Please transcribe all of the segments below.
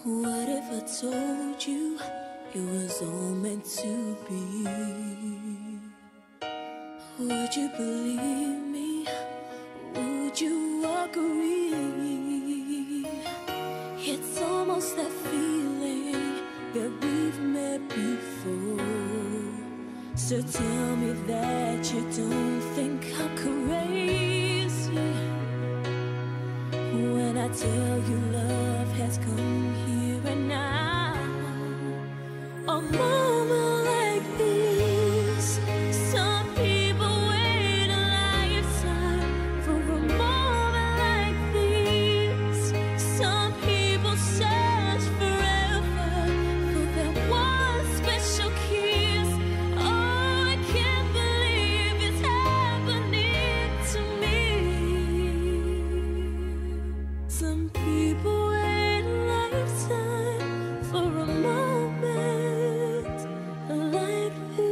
What if I told you it was all meant to be? Would you believe me? Would you agree? It's almost that feeling that we've met before. So tell me that you don't think I'm crazy when I tell you love has come here and now. A moment like this, some people wait a lifetime for a moment like this. Some people search forever for that one special kiss. Oh, I can't believe it's happening to me. Some people wait a lifetime for a moment like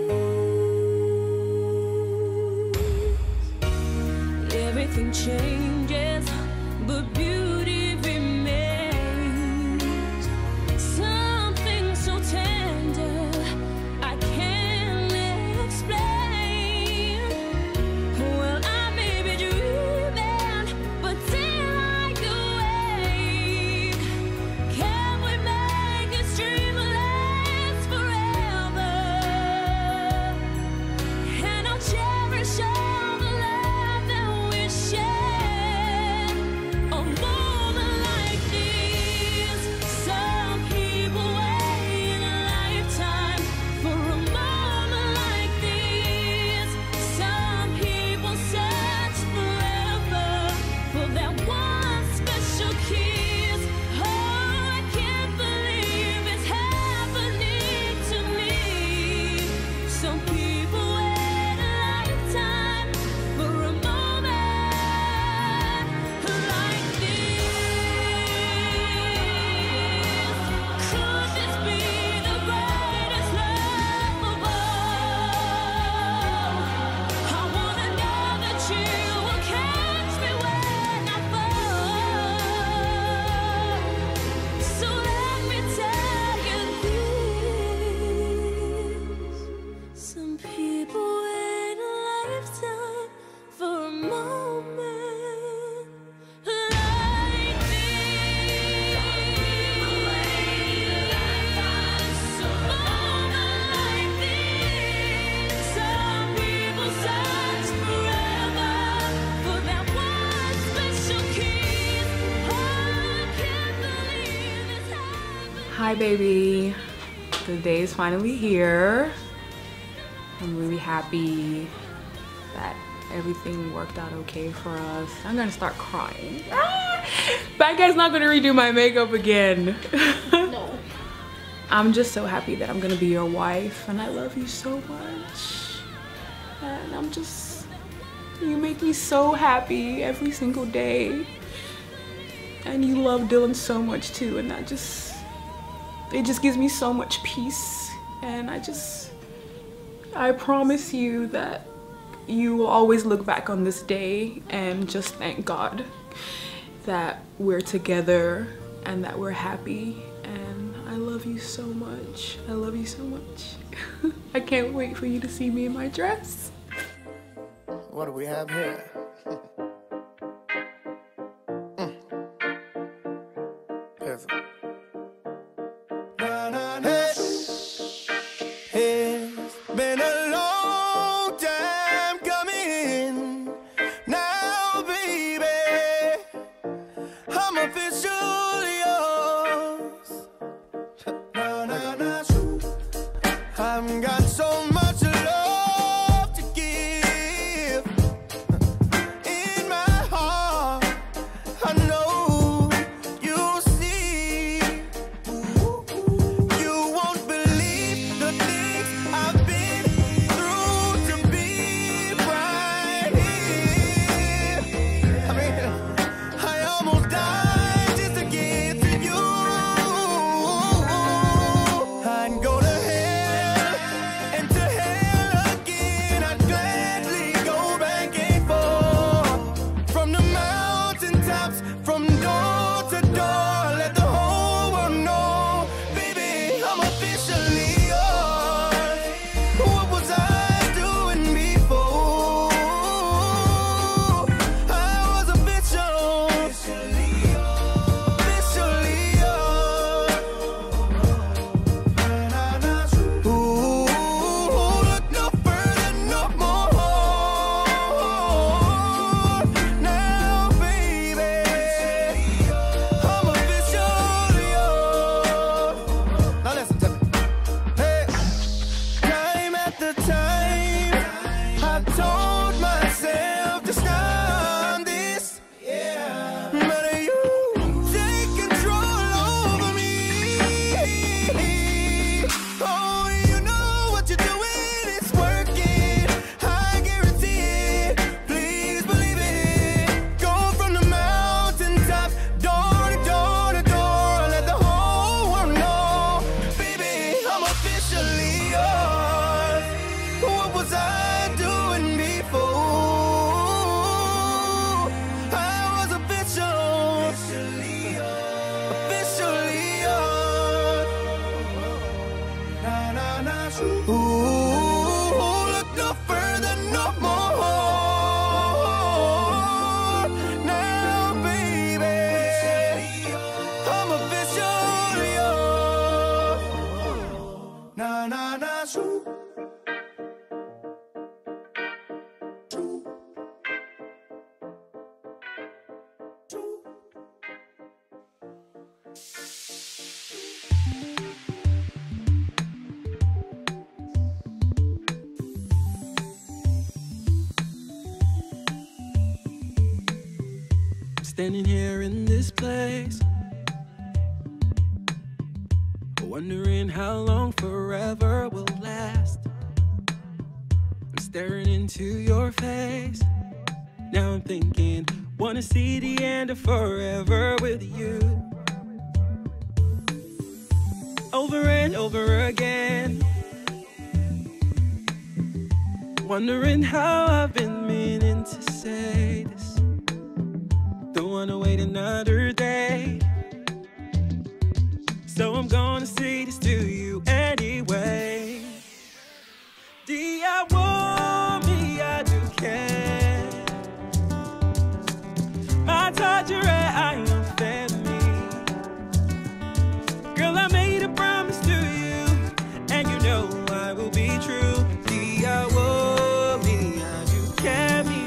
this. Everything changes, but beauty remains. Something so tender I can't explain. Well, I may be dreaming, but till I awake, can we make this dream last forever? And I'll cherish all the love that we share. A moment like this, some people wait a lifetime for a moment like this. Some people search forever for that one special kiss. Oh, I can't believe it's happening to me. Some people wait a lifetime for a moment like this. Could this be the greatest love of all? I wanna know that you will catch me when I fall. So let me tell you this. Some people wait a lifetime for a moment like this. Some people search forever for that one special kiss. Oh, I can't believe it's happening. Hi baby, the day is finally here. I'm really happy that everything worked out okay for us. I'm gonna start crying. Bad guy's not gonna redo my makeup again. No. I'm just so happy that I'm gonna be your wife and I love you so much. And you make me so happy every single day. And you love Dylan so much too, and it just gives me so much peace. And I promise you that you will always look back on this day and just thank God that we're together and that we're happy. And I love you so much. I love you so much. I can't wait for you to see me in my dress. What do we have here? Perfect. It's been a long time coming. Now, baby, I'm officially yours. I've got so much love to give. In my heart, I know you'll see. You won't believe the things I've been through to be right here. I mean, I almost died just to get to you. I'd go to hell Ooh, look no further, no more. Now, baby, I'm officially yours. Na na na, shoo. Standing here in this place, wondering how long forever will last. I'm staring into your face. Now I'm thinking, wanna see the end of forever with you. Over and over again, wondering how I've been meaning to say this. Don't wanna wait another day, so I'm gonna say this to you anyway. Dia womia do care, matajere ayam femi. Girl, I made a promise to you, and you know I will be true. Dia womia do care me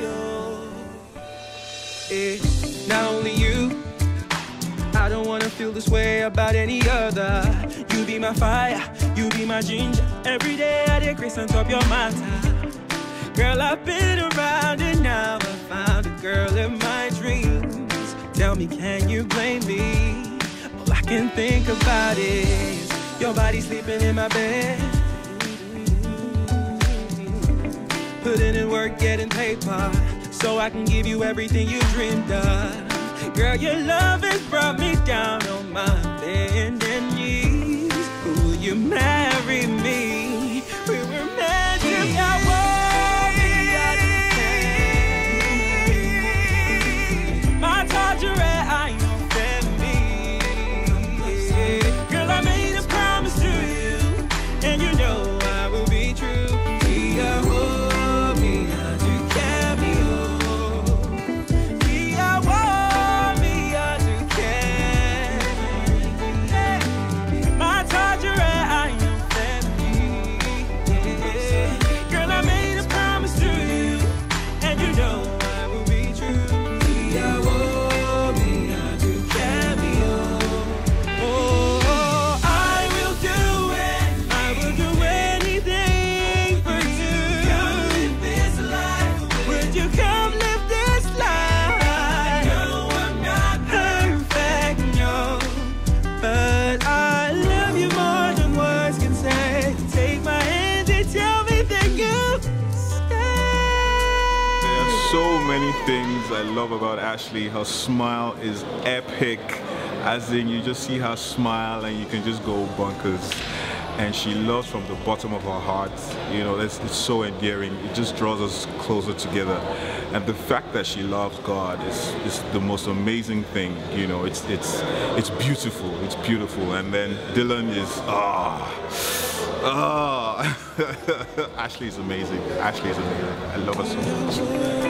oh. Not only you, I don't wanna feel this way about any other. You be my fire, you be my ginger. Every day I did grace on top your matter. Girl, I've been around and now I found a girl in my dreams. Tell me, can you blame me? All I can think about is your body sleeping in my bed, putting in work, getting paper, so I can give you everything you dreamed of. Girl, your love has brought me down on my bending knees. Will you marry me? We were meant to be. My tajere, I know me. Girl, I made a promise to you, and you know I will be true. So many things I love about Ashley. Her smile is epic, as in you just see her smile and you can just go bonkers. And she loves from the bottom of her heart. You know, it's so endearing. It just draws us closer together. And the fact that she loves God is the most amazing thing. You know, it's beautiful. It's beautiful. And then Dylan is Ashley is amazing. Ashley is amazing. I love her so much.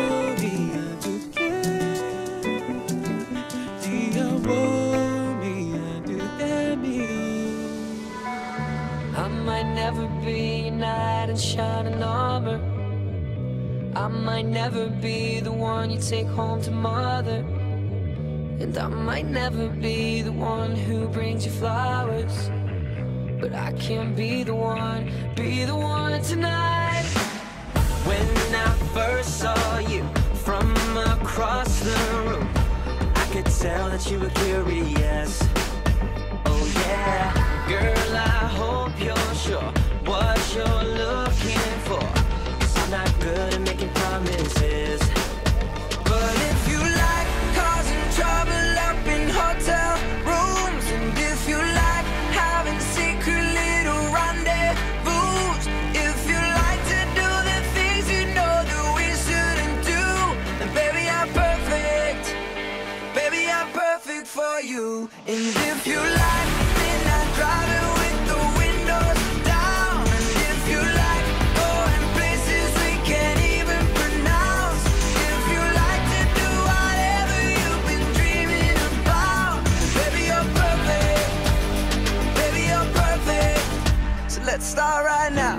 I might never be a knight in shining armor. I might never be the one you take home to mother. And I might never be the one who brings you flowers. But I can be the one tonight. When I first saw you from across the room, I could tell that you were curious. Oh yeah, girl, I hope you're sure what you're looking for. 'Cause I'm not good at making promises. But if you like causing trouble up in hotel rooms, and if you like having secret little rendezvous, if you like to do the things you know that we shouldn't do, then baby, I'm perfect. Baby, I'm perfect for you. And let's start right now.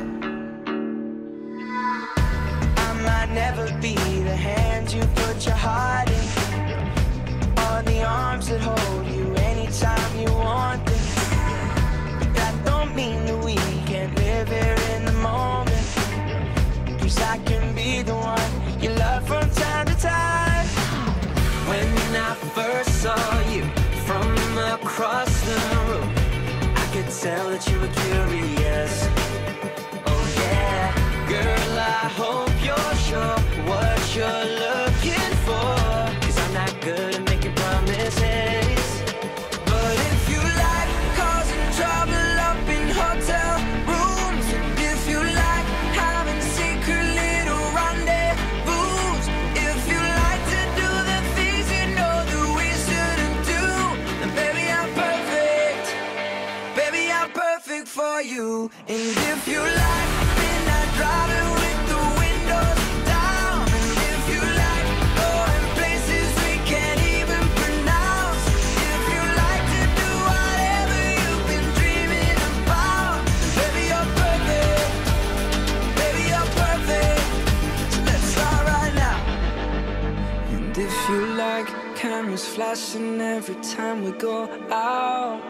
I might never be the hand you put your heart in, or the arms that hold you anytime you want them. But that don't mean that we can't live here in the moment, 'cause I can be the one you love from time to time. When I first saw you from across the room, I could tell that you were curious. Oh yeah, girl, I hope you're sure what you're looking for, 'cause I'm not good at making promises. But if you like causing trouble up in hotel rooms, and if you like having secret little rendezvous, if you like to do the things you know that we shouldn't do, then baby, I'm perfect. Baby, I'm perfect for you. And if you like midnight driving with the windows down, and if you like going places we can't even pronounce, if you like to do whatever you've been dreaming about, baby, you're perfect. Baby, you're perfect. So let's start right now. And if you like cameras flashing every time we go out,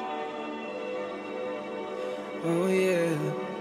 oh yeah.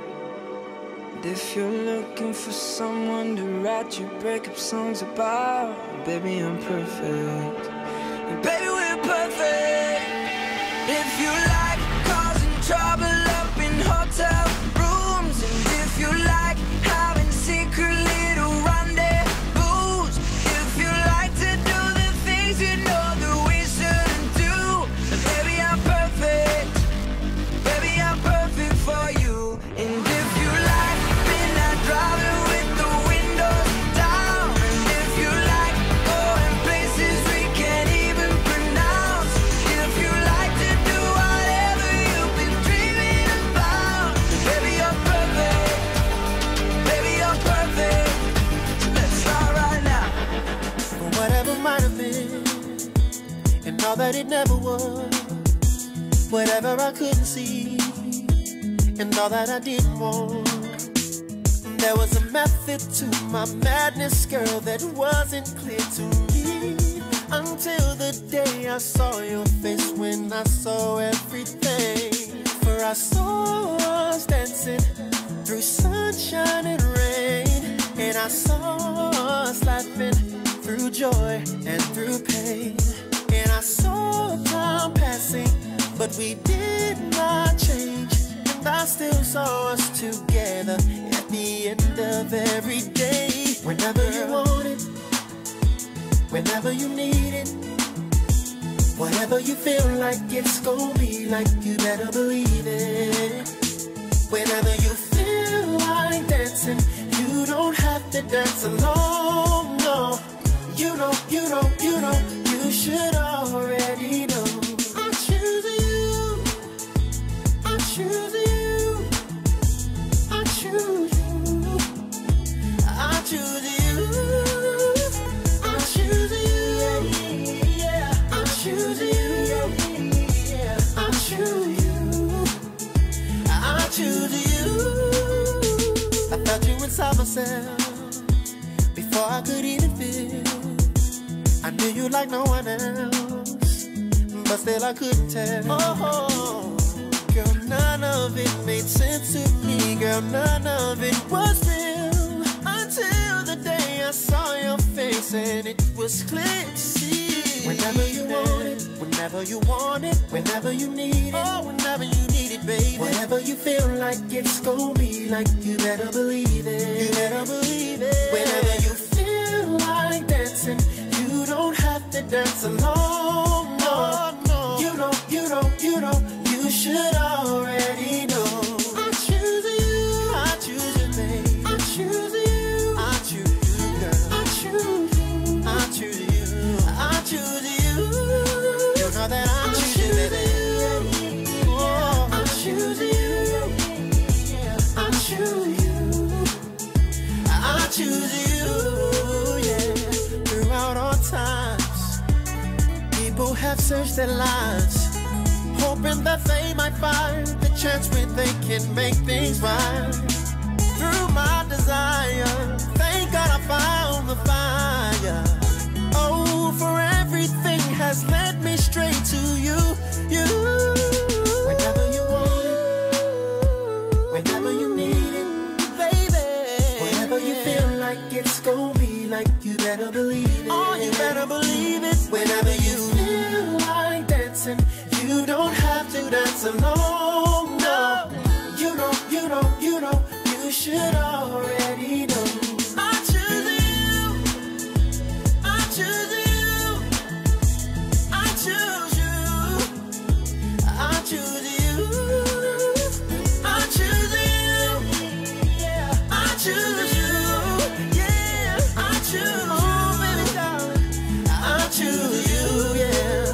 And if you're looking for someone to write your breakup songs about, baby, I'm perfect. And baby, we're perfect. If you like causing trouble up in hotel rooms, and if you like having secret little rendezvous, if you like to do the things you know that we shouldn't do, then baby, I'm perfect. Baby, I'm perfect for you. And if you like midnight driving with the windows down, and if you like going places we can't even pronounce, if you like to do whatever you've been dreaming about, baby, you're perfect. Baby, you're perfect. So let's start right now. Whatever might have been, and all that it never was, whatever I couldn't see, and all that I didn't want. There was a method to my madness, girl, that wasn't clear to me, until the day I saw your face, when I saw everything. For I saw us dancing through sunshine and rain, and I saw us laughing through joy and through pain. And I saw time passing, but we did not change. And I still saw us together at the end of every day. Whenever you want it, whenever you need it, whatever you feel like it's gonna be like, you better believe it. Whenever you feel like dancing, you don't have to dance alone, no. You know, you should already know. I choose you, I choose you, I choose you, I choose you, I choose you, yeah, I choose you, yeah, I choose you, I choose you. I felt you inside myself before I could even feel. I knew you like no one else, but still I couldn't tell. Oh, girl, none of it made sense to me. Girl, none of it was real, until the day I saw your face and it was clear to see. Whenever you want it, whenever you want it, whenever you need it, oh, whenever you need it, baby. Whenever you feel like it's gonna be like, you better believe it. You better believe it. Whenever you feel like dancing, you don't have to dance alone, no, no. You know, you should already know. I choose you, I choose you, babe. I choose you, I choose you, girl. I choose you, I choose you, I choose you. You know that I choose you, baby. Oh, I choose you, I choose you, I choose you, yeah. Throughout all times, people have searched their lives, hoping hoping that they might find the chance where they can make things right. Through my desire, thank God I found the fire. Oh, for everything has led me straight to you. Whenever you want it, whenever you need it, baby. Whenever you feel like it's gonna be like, you better believe it. Oh, you better believe it. Whenever you feel like dancing, you don't have to dance alone, no. You should already know. I choose you. I choose you. I choose you. I choose you. I choose you. Yeah. I choose you. Yeah. I choose you, baby darling. I choose you. Yeah.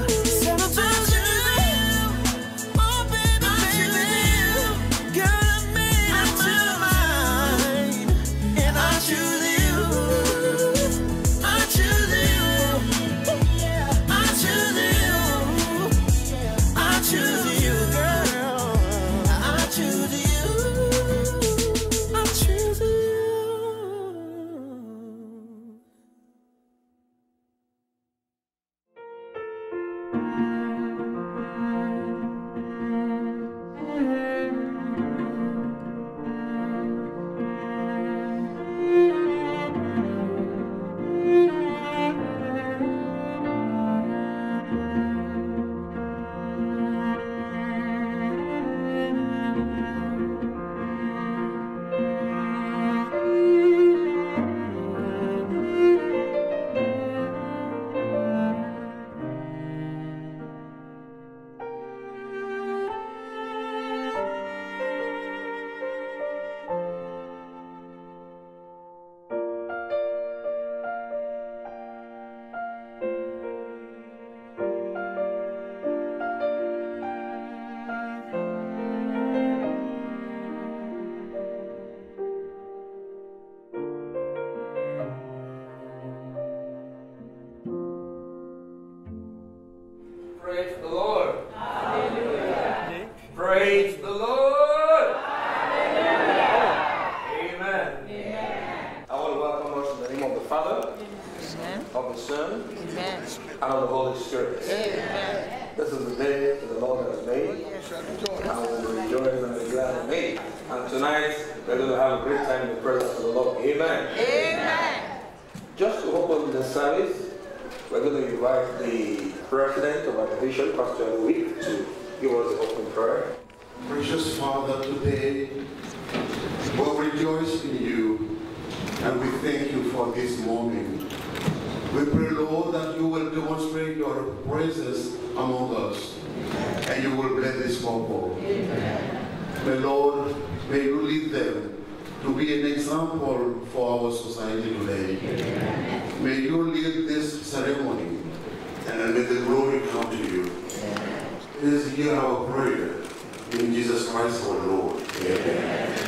Praise the Lord. Hallelujah. Praise the Lord. Hallelujah. Amen. Amen. I want to welcome us in the name of the Father, Amen. Of the Son, Amen. And of the Holy Spirit. Amen. This is the day that the Lord has made, and we will rejoice and be glad in it. And tonight, we're going to have a great time in the presence of the Lord. Amen. Amen. Just to open the service, we're going to invite the president of our division, Pastor Louis, to give us the opening prayer. Precious Father, today we rejoice in you and we thank you for this moment. We pray, Lord, that you will demonstrate your presence among us and you will bless this couple. May, Lord, may you lead them to be an example for our society today. May you lead this ceremony and may the glory come to you. Please hear our prayer in Jesus Christ our Lord. Amen.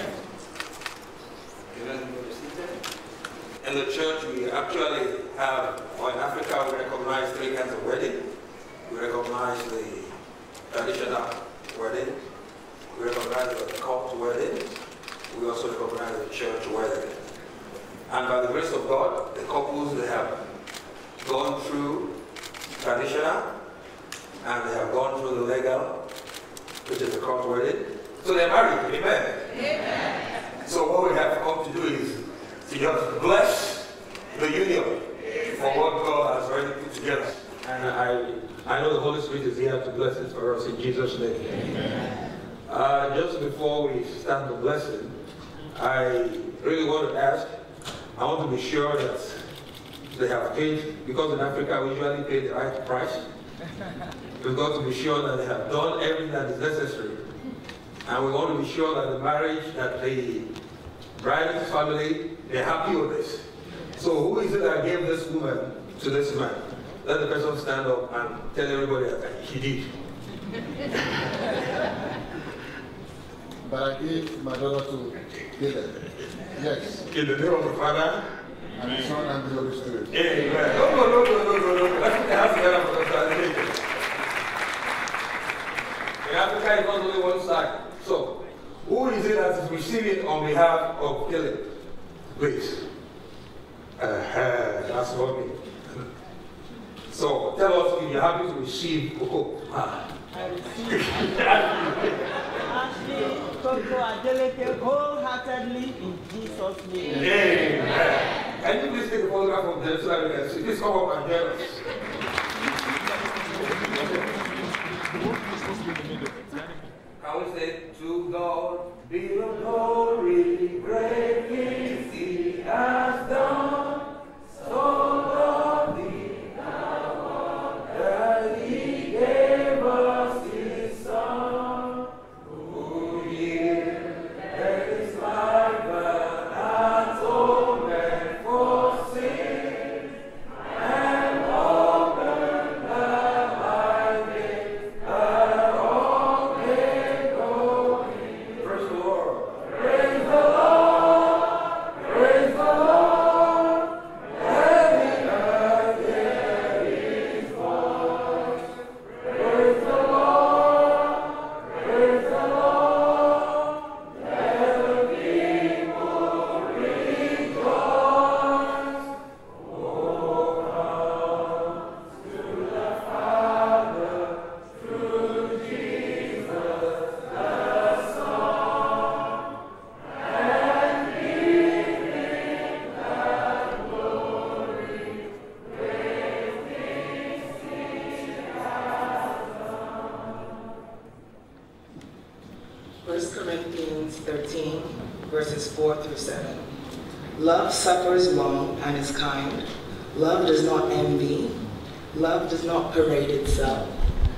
In the church, we actually have, or in Africa, we recognize three kinds of wedding. We recognize the traditional wedding, we recognize the court wedding, we also recognize the church wedding. And by the grace of God, the couples, they have gone through traditional, and they have gone through the legal, which is the court wedding. So they're married, amen? Amen. So what we have come to do is to just bless the union for what God has already put together. And I know the Holy Spirit is here to bless it for us in Jesus' name. Amen. Just before we start the blessing, I really want to ask, I want to be sure that they have paid, because in Africa we usually pay the right price. We've got to be sure that they have done everything that is necessary. And we want to be sure that the marriage, that the bride's family, they're happy with this. So who is it that gave this woman to this man? Let the person stand up and tell everybody that he did. But I gave my daughter to Caleb. Yes. In the name of the Father, and the Son, and the Holy Spirit. Amen. No. That's what they have to get up for the translation. Africa is not only one side. So, who is it that is receiving on behalf of Caleb? Please. That's what me. So, tell us if you're happy to receive Coco. I receive Ashley Coco Adeleke wholeheartedly in Jesus' name. Amen. Can you please take a photograph of them so that we can see? Please come up and join us. Can we say, to God be the glory, great things He has done, so lovely that He gave us His Son, who yielded His life an atonement for sin, and opened the highway that all may go in. Praise the Lord. Praise the Lord. Praise the Lord. Heaven and earth hear His voice. Praise the Lord. Praise the Lord. Let the people rejoice. Oh, come to the Father through Jesus the Son, and give Him the glory, great things He has done. 1 Corinthians 13, verses 4 through 7. Love suffers long and is kind. Love does not envy. Love does not parade itself.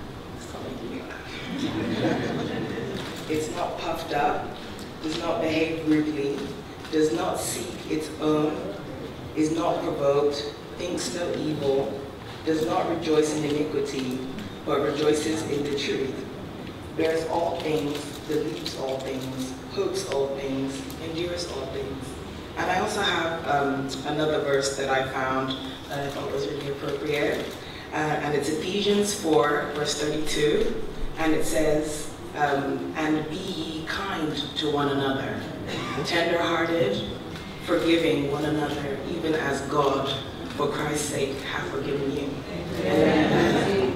It's not puffed up, does not behave rudely, does not seek its own, is not provoked, thinks no evil, does not rejoice in iniquity, but rejoices in the truth, bears all things, believes all things, hopes all things, endures all things. And I also have another verse that I found that I thought was really appropriate. And it's Ephesians 4, verse 32. And it says, and be ye kind to one another, tender-hearted, forgiving one another, even as God, for Christ's sake, hath forgiven you. Amen.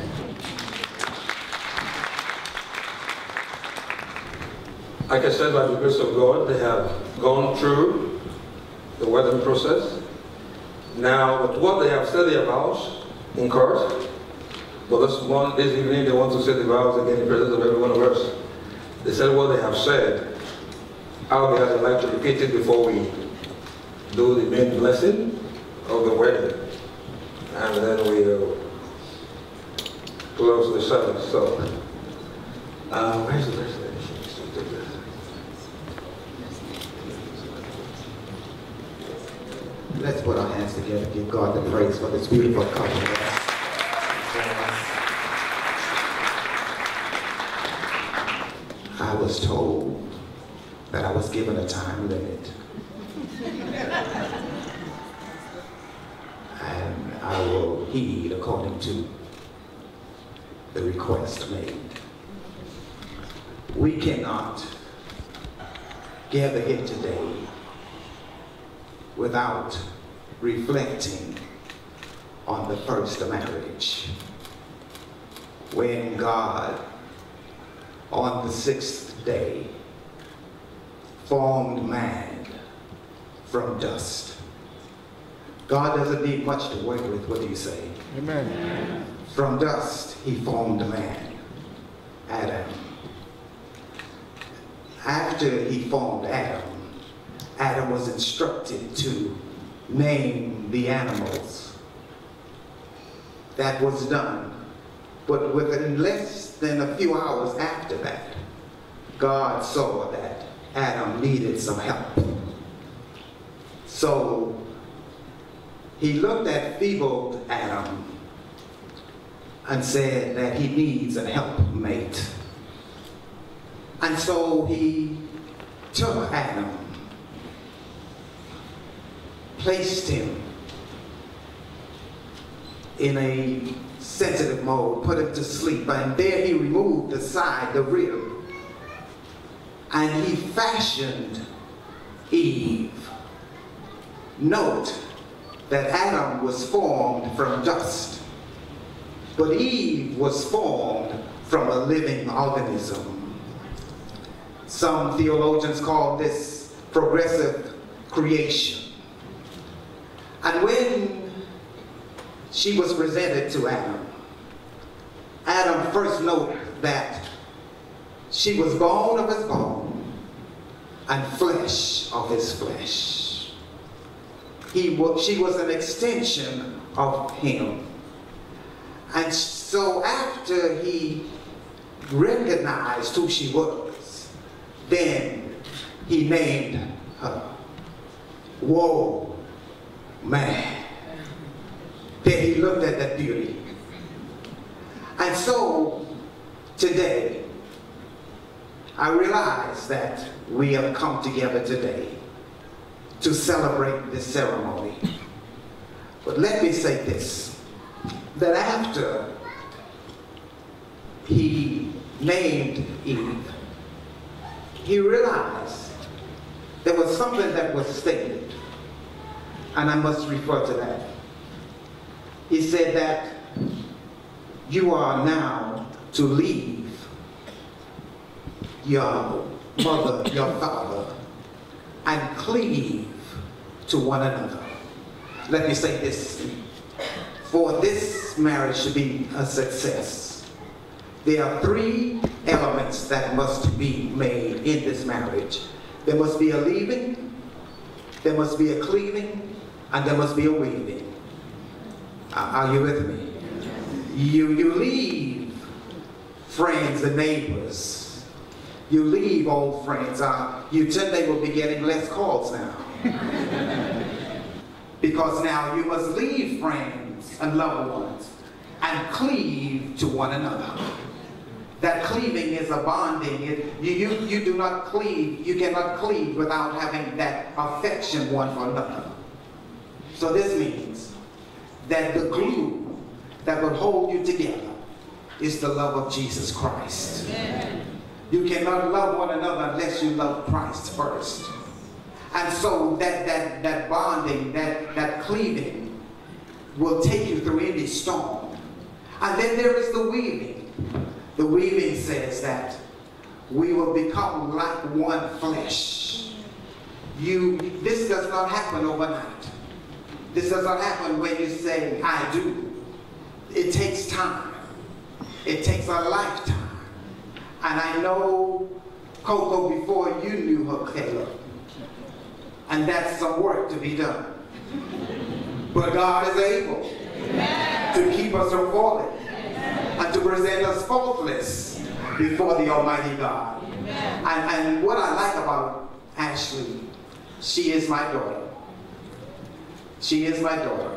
Like I said, by the grace of God, they have gone through the wedding process. Now, with what they have said their vows in court, but this evening they want to say the vows again in the presence of every one of us. They said what they have said. I would like to repeat it before we do the main blessing of the wedding. And then we'll close the service. So, where's the verse? Let's put our hands together and give God the praise for this beautiful couple. I was told that I was given a time limit. And I will heed according to the request made. We cannot gather here today without reflecting on the first marriage, when God, on the 6th day, formed man from dust. God doesn't need much to work with, what do you say? Amen. From dust, He formed man, Adam. After He formed Adam, Adam was instructed to name the animals. That was done. But within less than a few hours after that, God saw that Adam needed some help. So He looked at feeble Adam and said that he needs a helpmate. And so He took Adam, placed him in a sensitive mode, put him to sleep, and there he removed aside the rib, and he fashioned Eve. Note that Adam was formed from dust, but Eve was formed from a living organism. Some theologians call this progressive creation. And when she was presented to Adam, Adam first noted that she was bone of his bone and flesh of his flesh. She was an extension of him. And so after he recognized who she was, then he named her. Whoa, man. Then he looked at that beauty. And so today, I realize that we have come together today to celebrate this ceremony. But let me say this, that after he named Eve, he realized there was something that was stated, and I must refer to that. He said that you are now to leave your mother, your father, and cleave to one another. Let me say this. For this marriage to be a success, there are three elements that must be made in this marriage. There must be a leaving, there must be a cleaving, and there must be a weaving. Are you with me? You leave friends and neighbors. You leave old friends. They will be getting less calls now. Because now you must leave friends and loved ones and cleave to one another. That cleaving is a bonding. You do not cleave, you cannot cleave without having that affection one for another. So this means that the glue that will hold you together is the love of Jesus Christ. Amen. You cannot love one another unless you love Christ first. And so that bonding, that cleaving will take you through any storm. And then there is the weaving. The weaving says that we will become like one flesh. This does not happen overnight. This does not happen when you say, I do. It takes time. It takes a lifetime. And I know Coco before you knew her, Caleb. And that's some work to be done. But God is able to keep us from falling and to present us faultless before the Almighty God. And what I like about Ashley, she is my daughter. She is my daughter.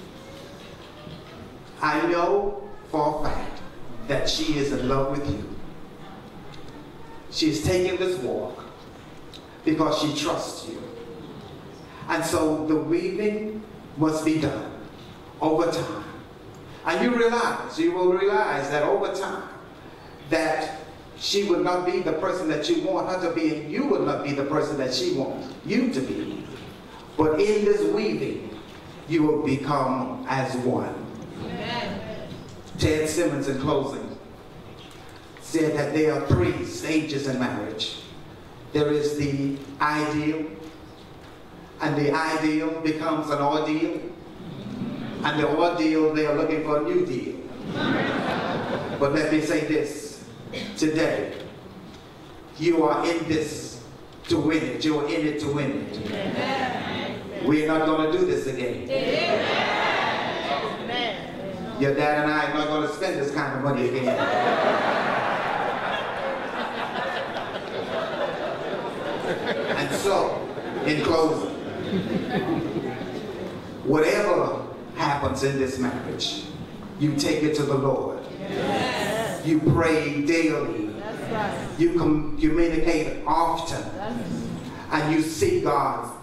I know for a fact that she is in love with you. She is taking this walk because she trusts you. And so the weaving must be done over time. And you will realize that over time, that she will not be the person that you want her to be, and you will not be the person that she wants you to be. But in this weaving, you will become as one. Amen. Ted Simmons, in closing, said that there are three stages in marriage. There is the ideal, and the ideal becomes an ordeal, and the ordeal, they are looking for a new deal. But let me say this, today, you are in this to win it. You are in it to win it. Amen. We're not going to do this again. Amen. Your dad and I are not going to spend this kind of money again. And so, in closing, whatever happens in this marriage, you take it to the Lord. Yes. You pray daily. That's right. You communicate often. And you seek God's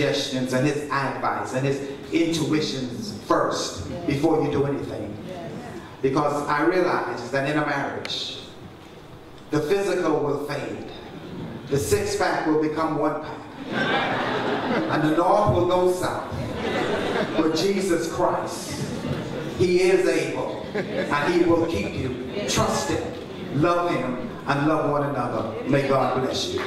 suggestions and His advice and His intuitions first before you do anything. Because I realize that in a marriage, the physical will fade. The six-pack will become one-pack. And the north will go south. But Jesus Christ, he is able, and he will keep you. Trust him, love him, and love one another. May God bless you.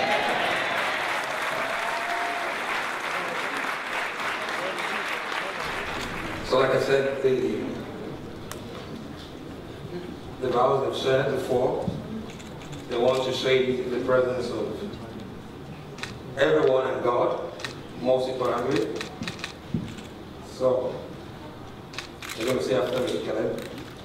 So like I said, the vows they've said before, they want to say it in the presence of everyone and God, most importantly. So, you're going to say after me, Caleb.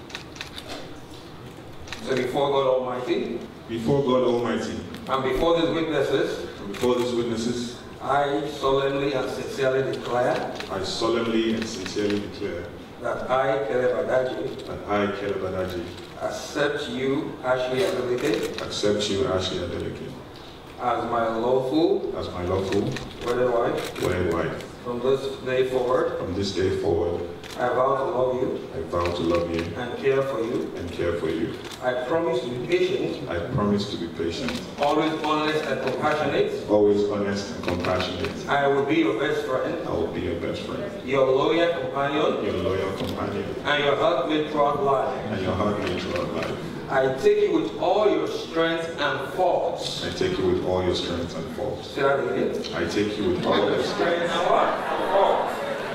So before God Almighty. Before God Almighty. And before these witnesses. And before these witnesses. I solemnly and sincerely declare. I solemnly and sincerely declare. That I, Caleb Adaji. That I, Caleb Adaji. Accept you, Ashley Adeleke. Accept you, Ashley Adeleke. As my lawful. As my lawful. Wedded wife. Wedded wife. From this day forward. From this day forward. I vow to love you. I vow to love you. And care for you. And care for you. I promise to be patient. I promise to be patient. Always honest and compassionate. Always honest and compassionate. I will be your best friend. I will be your best friend. Your loyal companion. Your loyal companion. And your helpmate throughout life. And your helpmate throughout life. I take you with all your strengths and faults. I take you with all your strengths and faults. Say that again. I take you with all your strengths and what? Faults.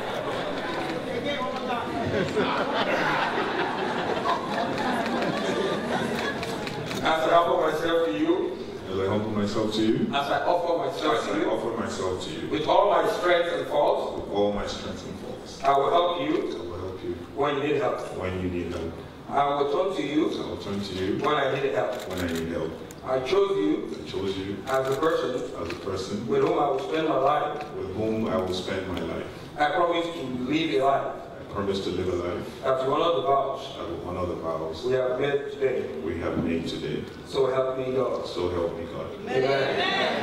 As I offer myself to you. As I humble myself to you. As I offer myself to you. I offer myself to you. With all my strengths and faults. With all my strengths and faults. I will help you. I will help you. When you need help. When you need help. I will turn to you. I will turn to you. When I need help. When I need help. I chose you. I chose you. As a person. As a person. With whom I will spend my life. With whom I will spend my life. I promise to live a life. I promise to live a life. That will honor the vows. I will honor the vows. We have made today. We have made today. So help me God. So help me God. Amen.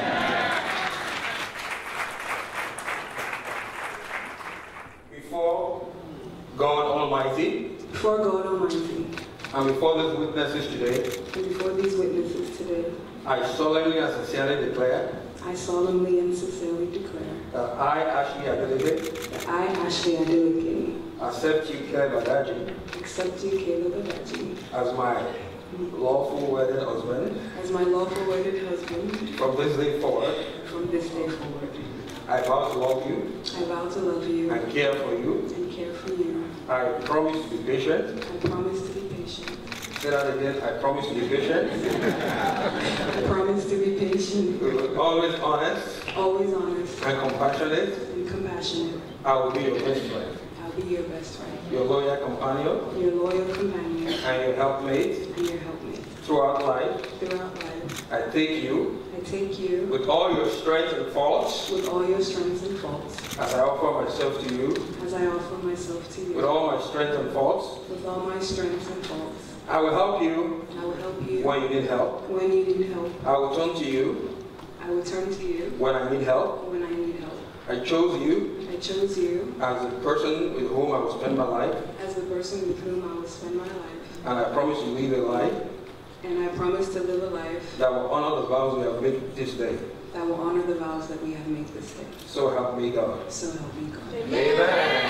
Before God Almighty. Before God Almighty. And before these witnesses today. And before these witnesses today. I solemnly and sincerely declare. I solemnly and sincerely declare. That I, Ashley Adeleke. That I, Ashley Adeleke. Accept you, Caleb Adaji. Accept you, Caleb Adaji. As my lawful wedded husband. As my lawful wedded husband. From this day forward. From this day forward. I vow to love you. I vow to love you. And care for you. And care for you. I promise to be patient. I promise to be patient. Say that again. I promise to be patient. I promise to be patient. Always honest. Always honest. And compassionate. And compassionate. I will be your best friend. I'll be your best friend. Your loyal companion. Your loyal companion. And your helpmate. And your helpmate. Throughout life. Throughout life. I take you. I take you. With all your strengths and faults. With all your strengths and faults. As I offer myself to you. As I offer myself to you. With all my strengths and faults. With all my strengths and faults. I will help you. I will help you. When you need help. When you need help. I will turn to you. I will turn to you. When I need help. When I need help. I chose you. I chose you. As the person with whom I will spend my life. As the person with whom I will spend my life. And I promise to live a life. And I promise to live a life. That will honor the vows we have made this day. That will honor the vows that we have made this day. So help me God. So help me God. Amen. Amen.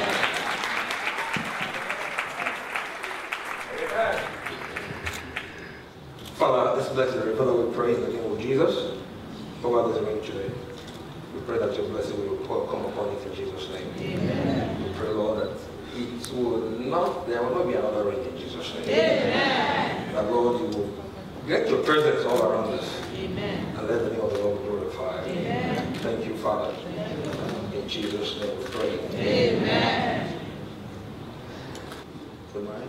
Father, this blessing, Father, we pray in the name of Jesus over this ring today. We pray that your blessing will come upon it in Jesus' name. Amen. We pray, Lord, that there will not be another ring in Jesus' name. Amen. That, Lord, you will get your presence all around us. Amen. And let the name of the Lord be glorified. Amen. Thank you, Father. In Jesus' name we pray. Amen. Good night.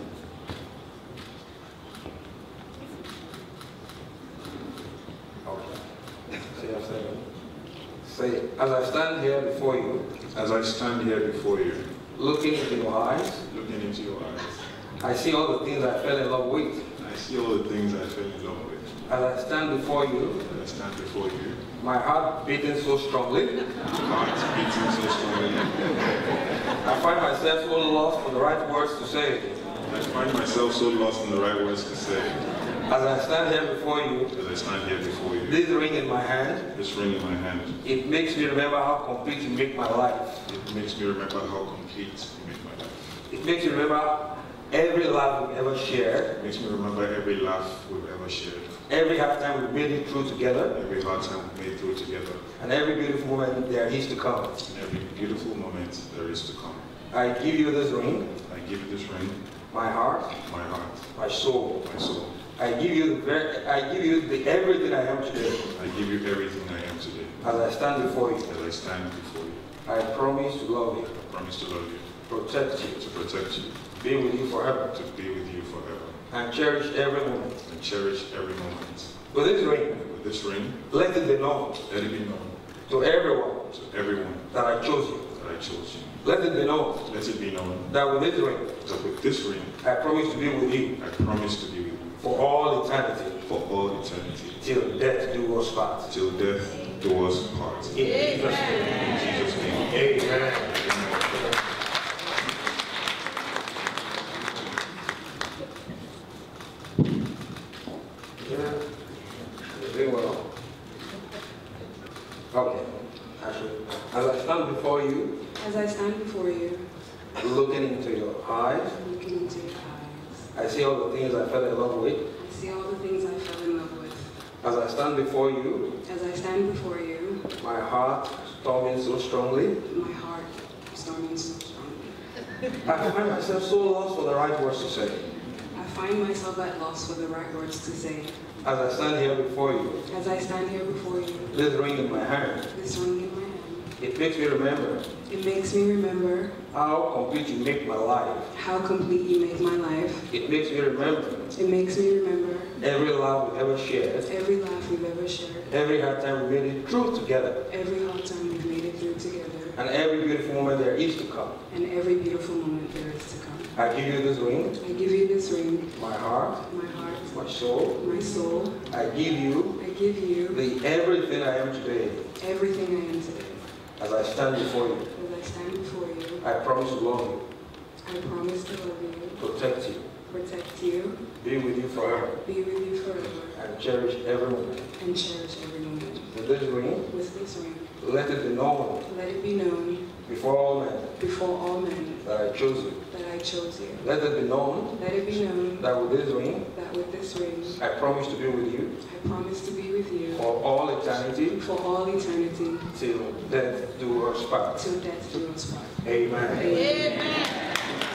Say, as I stand here before you. As I stand here before you. Looking into your eyes. Looking into your eyes. I see all the things I fell in love with. I see all the things I fell in love with. As I stand before you. As I stand before you. My heart beating so strongly. My heart beating so strongly. I find myself so lost for the right words to say. I I find myself so lost in the right words to say. As I stand here before you, As I stand here before you, this ring in my hand, this ring in my hand, it makes me remember how complete you make my life. it makes me remember how complete you make my life. It makes me remember every laugh we've ever shared, It makes me remember every laugh we've ever shared, every hard time we've made it through together, every hard time we've made through together, and every beautiful moment there is to come. and every beautiful moment there is to come. I give you this ring, I give you this ring, my heart, my heart, my soul. my soul. I give you everything I am today. I give you everything I am today. As I stand before you, As I stand before you, I promise to love you, I promise to love you, protect you, to protect you, be with you forever, to be with you forever, and cherish every moment. and cherish every moment. With this ring, With this ring, let it be known let it be known to everyone to everyone that I chose you. that I chose you. Let it be known Let it be known that with this ring, that with this ring, I promise to be with you I promise to be with you for all eternity, for all eternity, till death do us part. till death do us part. In Jesus' name. In Jesus' name. Amen. Yeah. You're doing well. Okay. Actually, as I stand before you, As I stand before you, looking into your eyes, looking into your eyes, I see all the things I fell in love with. I see all the things I fell in love with. As I stand before you, As I stand before you, my heart storming so strongly. my heart storming so strongly. I find myself so lost for the right words to say. I find myself at loss for the right words to say. As I stand here before you, As I stand here before you, this ring in my hand, this ring in my hand, it makes me remember it makes me remember how complete you make my life. how complete you make my life. It makes me remember It makes me remember every laugh we've ever shared, every laugh we've ever shared, every hard time we made it through together, every hard time we've made it through together, and every beautiful moment there is to come. and every beautiful moment there is to come. I give you this ring, I give you this ring, my heart, my heart, my soul. my soul. I give you I give you the everything I am today. everything I am today. As I stand before you, As I stand before you, I promise to love you, I promise to love you, protect you, protect you, be with you forever, be with you forever, and cherish every moment. and cherish every moment. With this ring, With this ring, let it be known let it be known before all men before all men that I chose you. that I chose you. Let it be known Let it be known that with this ring, that with this ring, I promise to be with you I promise to be with you for all eternity for all eternity, till death do us part. till death do us part. Amen. Amen.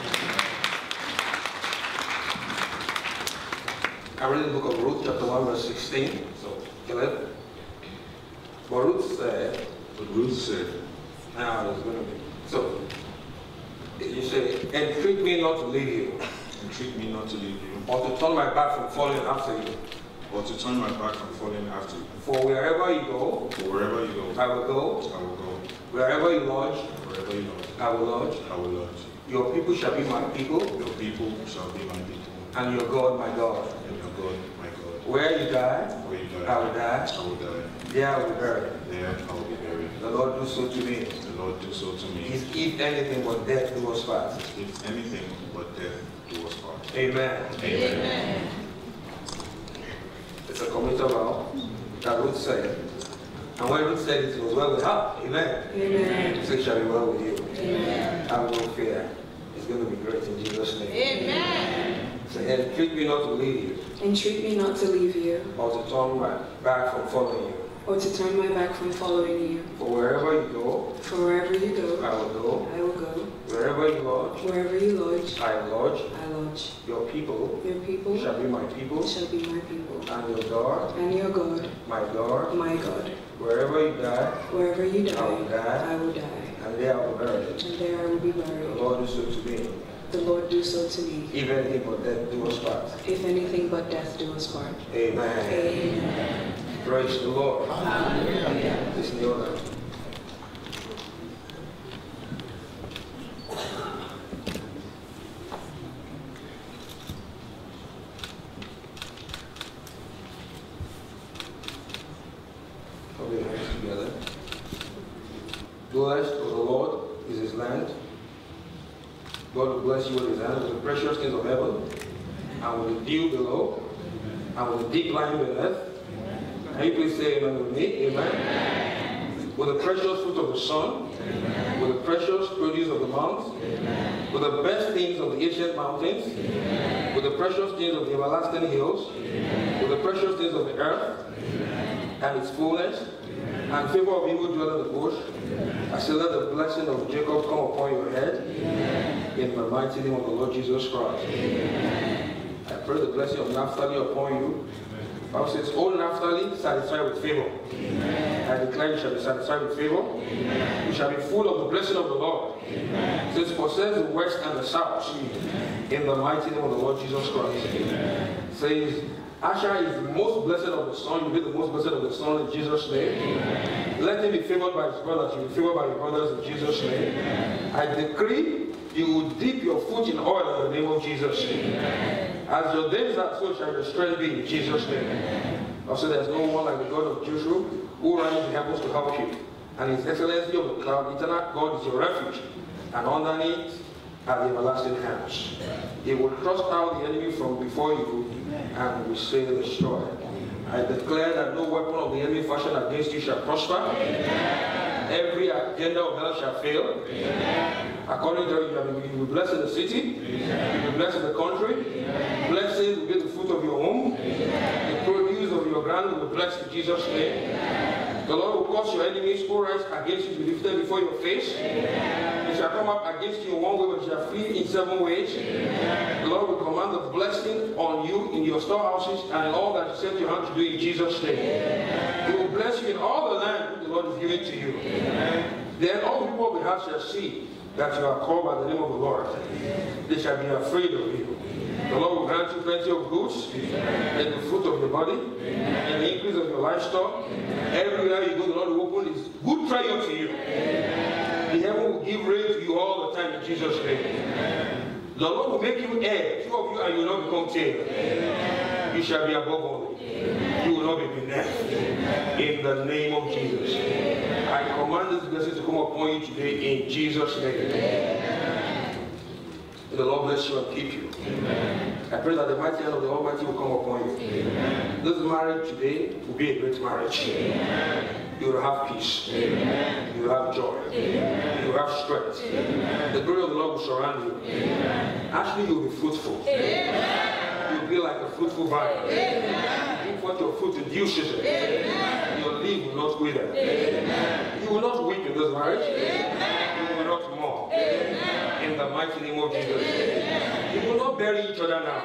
I read the book of Ruth, chapter 1, verse 16. So, Caleb. But Ruth said, now it's going to be. So, you say, entreat me not to leave you, Entreat me not to leave you, or to turn my back from following after you. or to turn my back from following after you. For wherever you go, For wherever you go, I will go. I will go. Wherever you lodge, Wherever you lodge, I will lodge. I will lodge. Your people shall be my people, Your people shall be my people, and your God my God. and your God my God. Where you die, Where you I die, will die. I will die. There I will bury. There I will be buried. The Lord do so to me. The Lord do so to me. If anything but death do us part. If anything but death do us part. Amen. Amen. It's a committal vow that Ruth said. And when Ruth said it was well with her. Amen. Amen. So it shall be well with you. Amen. Have no fear. It's going to be great in Jesus' name. Amen. So, and treat me not to leave you, Entreat me not to leave you, or to turn my back from following you. or to turn my back from following you. For wherever you go, For wherever you go, I will go. I will go. Wherever you lodge, Wherever you lodge, I lodge. I lodge. Your people Your people shall be my people, shall be my people, and your God, and your God, my God. my God. Wherever you die, Wherever you I will die, die, I will die, and there I will bury it. and there I will be The buried. Lord do so to me. The Lord do so to me, If anything but death do us part. if anything but death do us part. Amen. Amen. Praise the Lord. Hallelujah. This new order. Put your hands together. Blessed of the Lord is his land, God will bless you with his hand with the precious things of heaven, and with the dew below, and with the deep lying beneath. Can you please say amen with me? Amen. With the precious fruit of the sun, with the precious produce of the mountains, with the best things of the ancient mountains, with the precious things of the everlasting hills, with the precious things of the earth, and its fullness, and favor of him who dwell in the bush. I say, let the blessing of Jacob come upon your head, in the mighty name of the Lord Jesus Christ. I pray the blessing of Naphtali upon you. The Bible says, O Naphtali, satisfied with favor. I declare you shall be satisfied with favor. You shall be full of the blessing of the Lord. It says, possess the west and the south, in the mighty name of the Lord Jesus Christ. It says, Asher is the most blessed of the son. You be the most blessed of the son in Jesus' name. Let him be favored by his brothers. You be favored by your brothers in Jesus' name. I decree you will dip your foot in oil in the name of Jesus. As your days are, so shall your strength be in Jesus' name. Also, there's no one like the God of Joshua who runs the heavens to help you. And his excellency of the cloud, eternal God is your refuge. And underneath are the everlasting hands. He will thrust out the enemy from before you and will say destroy. I declare that no weapon of the enemy fashioned against you shall prosper. Every agenda of hell shall fail. According to you will be blessed in the city, you will be blessed in the country. Blessings will be the fruit of your home. The produce of your ground will be blessed in Jesus' name. The Lord will cause your enemies who rise against you to be lifted before your face. They shall come up against you in one way, but shall flee in 7 ways. The Lord will command the blessing on you in your storehouses and in all that you set your hand to do in Jesus' name. He will bless you in all the land which the Lord has given to you. Then all the people of the house shall see that you are called by the name of the Lord. They shall be afraid of you. The Lord will grant you plenty of goods, and the fruit of your body, and the increase of your livestock. Everywhere you go, the Lord will open his good treasure to you. The heaven will give rain to you all the time in Jesus' name. The Lord will make you heir, 2 of you, and you will not become tail. You shall be above only. You will not be beneath. In the name of Jesus. I command this blessing to come upon you today in Jesus' name. May the Lord bless you and keep you. Amen. I pray that the mighty hand of the Almighty will come upon you. Amen. This marriage today will be a great marriage. Amen. You will have peace. Amen. You will have joy. Amen. You will have strength. Amen. The glory of the Lord will surround you. Amen. Actually, you will be fruitful. Amen. You will be like a fruitful vine. Amen. You put your fruit in due season. Amen. Your leaf will not wither. Amen. You will not weep in this marriage. Amen. You will not mourn. Amen. In the mighty name of Jesus. Amen. You will not bury each other now.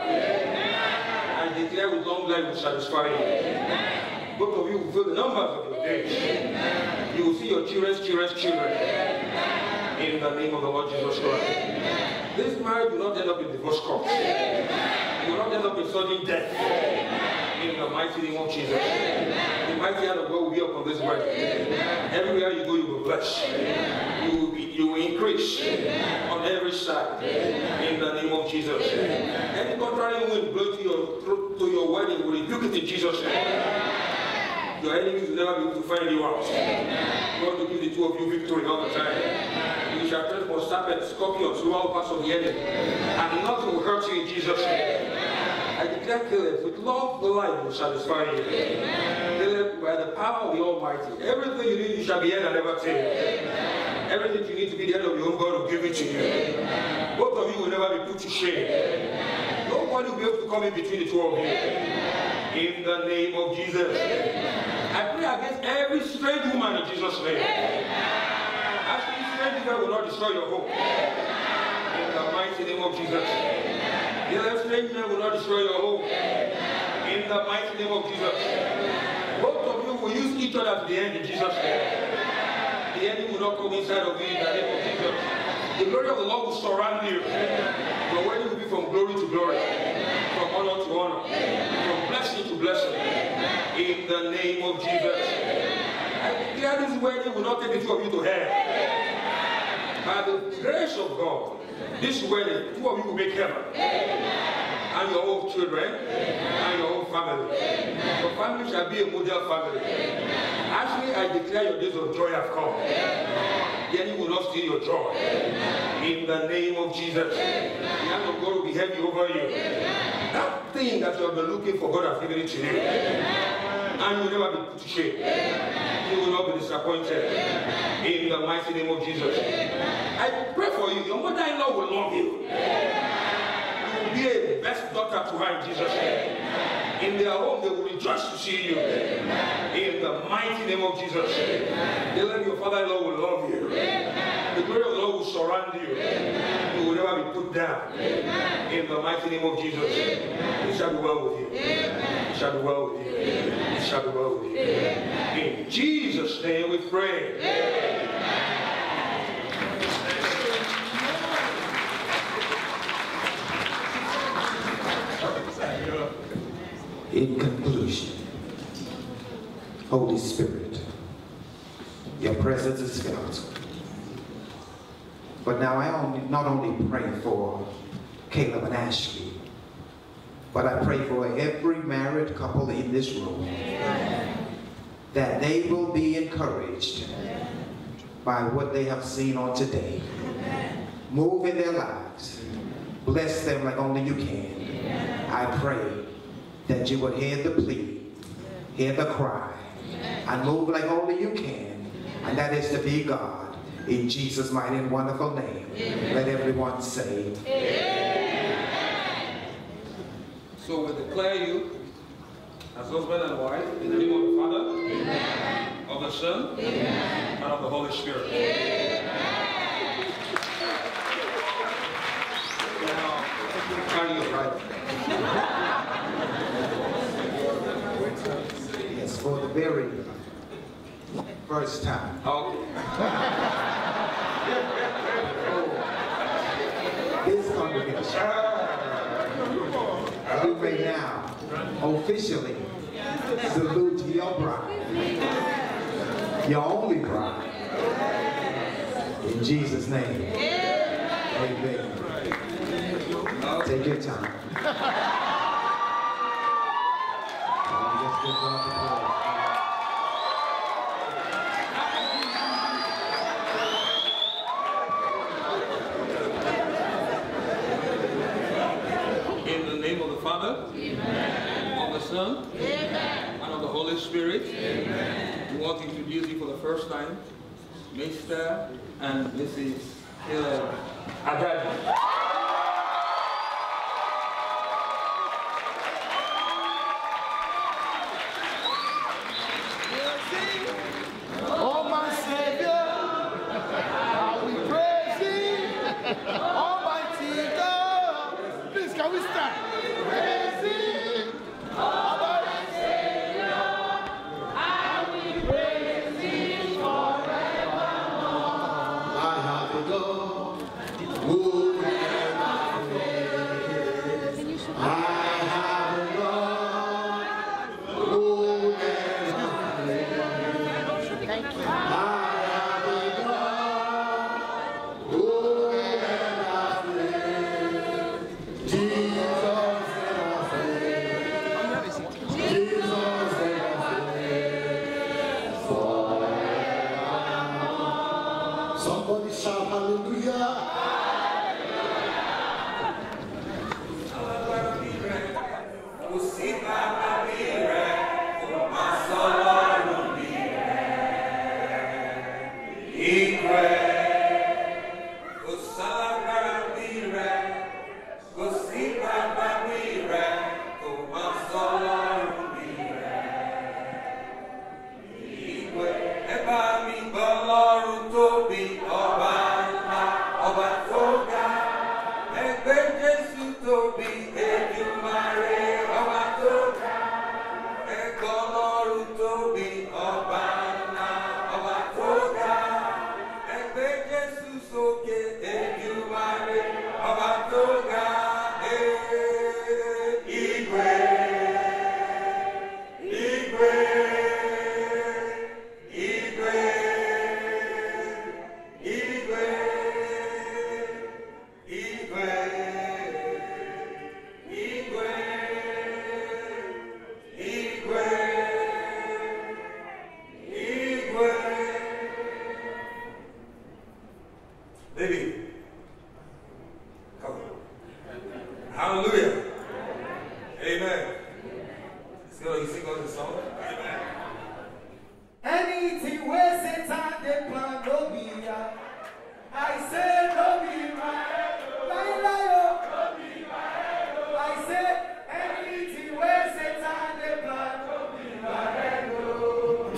Amen. And declare with long life will satisfy you. Amen. Both of you will feel the numbers of your days. Amen. You will see your children's children. Amen. In the name of the Lord Jesus Christ. Amen. This marriage will not end up in divorce court. It will not end up in sudden death. Amen. In the mighty name of Jesus. Amen. The mighty hand of God will be upon this wedding. Everywhere you go, you will bless. You will increase. Amen. On every side. Amen. In the name of Jesus. Amen. Any contrary wind blow to your wedding, will rebuke it in Jesus' name. Amen. Your enemies will never be able to find you out. God will give the 2 of you victory all the time. Amen. You shall tread upon serpents, scorpions, through all parts of the enemy, and nothing will hurt you in Jesus' name. I declare, Caleb, with long life will satisfy you. Amen. Caleb, by the power of the Almighty, everything you need, you shall be head and never tail. Everything you need to be the head of your own, God will give it to you. Amen. Both of you will never be put to shame. Amen. Nobody will be able to come in between the 2 of you. Amen. In the name of Jesus. Amen. I pray against every strange woman in Jesus' name. Actually, strange woman will not destroy your home. In the mighty name of Jesus. The other strange men will not destroy your home. In the mighty name of Jesus. Both of you will use each other to the end in Jesus' name. The enemy will not come inside of you in the name of Jesus. The glory of the Lord will surround you. Your wedding will be from glory to glory, from honor to honor, from blessing to blessing. In the name of Jesus. I declare this wedding will not take the 2 of you to hell. By the grace of God, this wedding, 2 of you will make heaven. and your whole children, and your whole family. Your family shall be a model family. Actually, I declare your days of joy have come. The enemy will not steal your joy. In the name of Jesus. The hand of God will be heavy over you. That thing that you have been looking for, God has given it to you. And you will never be put to shame. You will not be disappointed. In the mighty name of Jesus. I pray for you. Your mother-in-law will love you. You will be a best daughter to her in Jesus' name. In their home, they will rejoice to see you. In the mighty name of Jesus. Your father-in-law will love you. The glory of the Lord will surround you. You will never be put down. In the mighty name of Jesus. It shall be well with you. It shall be well with you. It shall be well with you. In Jesus' name we pray. In conclusion, Holy Spirit, your presence is felt. But now I not only pray for Caleb and Ashley, but I pray for every married couple in this room, that they will be encouraged by what they have seen on today. Move in their lives. Bless them like only you can. I pray that you would hear the plea, hear the cry, and move like only you can, and that is to be God. In Jesus' mighty and wonderful name, let everyone say, Amen. So we declare you as husband and wife in the name of the Father, Amen. Of the Son, Amen. And of the Holy Spirit. Amen. Now, carry your bride. Yes, for the very first time. Okay. This congregation, we may now officially salute your bride, your only bride. In Jesus' name, amen. Take your time. Just give God the praise. Father, Amen. Of the Son, Amen. And of the Holy Spirit. Amen. We want to introduce you for the first time, Mr. and Mrs. Caleb Agadi. Oh my Savior, how we praise Thee, Almighty God. Please, can we stand? Praise Thee, Almighty Savior, how we praise Thee forevermore. I have a God who never fails. I have a God who never fails. Thank you. I have a God who never fails. Jesus never fails. Jesus never fails. Forevermore. Somebody shout hallelujah. Eba mi bọ́lọ́run tóbi ọba.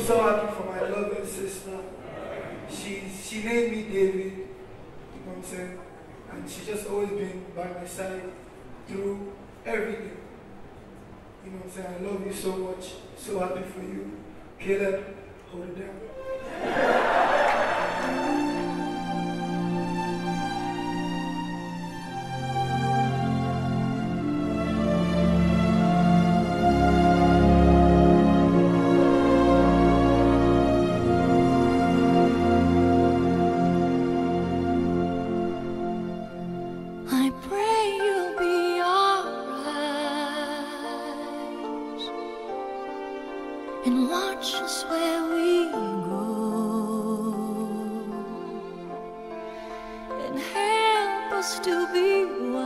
so happy for my loving sister. She named me David, you know what I'm saying? And she's just always been by my side through everything. You know what I'm saying? I love you so much. So happy for you. Caleb, hold it down. I pray you'll be alright and watch us where we go and help us to be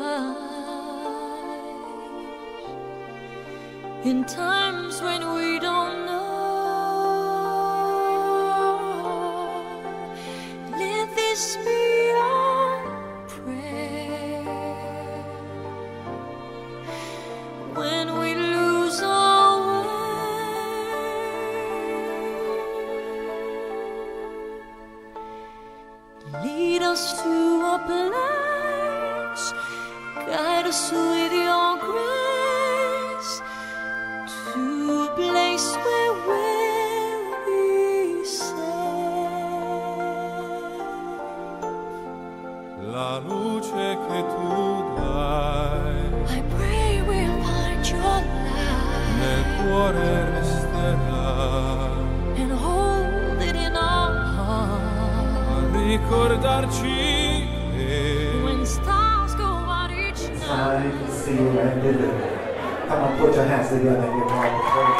wise in times when we don't know. Let this be our prayer when we lose our way. Lead us to a place, guide us with your grace, to a place where we'll be safe. La luce che tu dai I pray we'll find your nel light cuore resterà and hold it in our heart. a ricordarci che When stars go out each I night, can see you right there. Come on, put your hands together and give all the praise.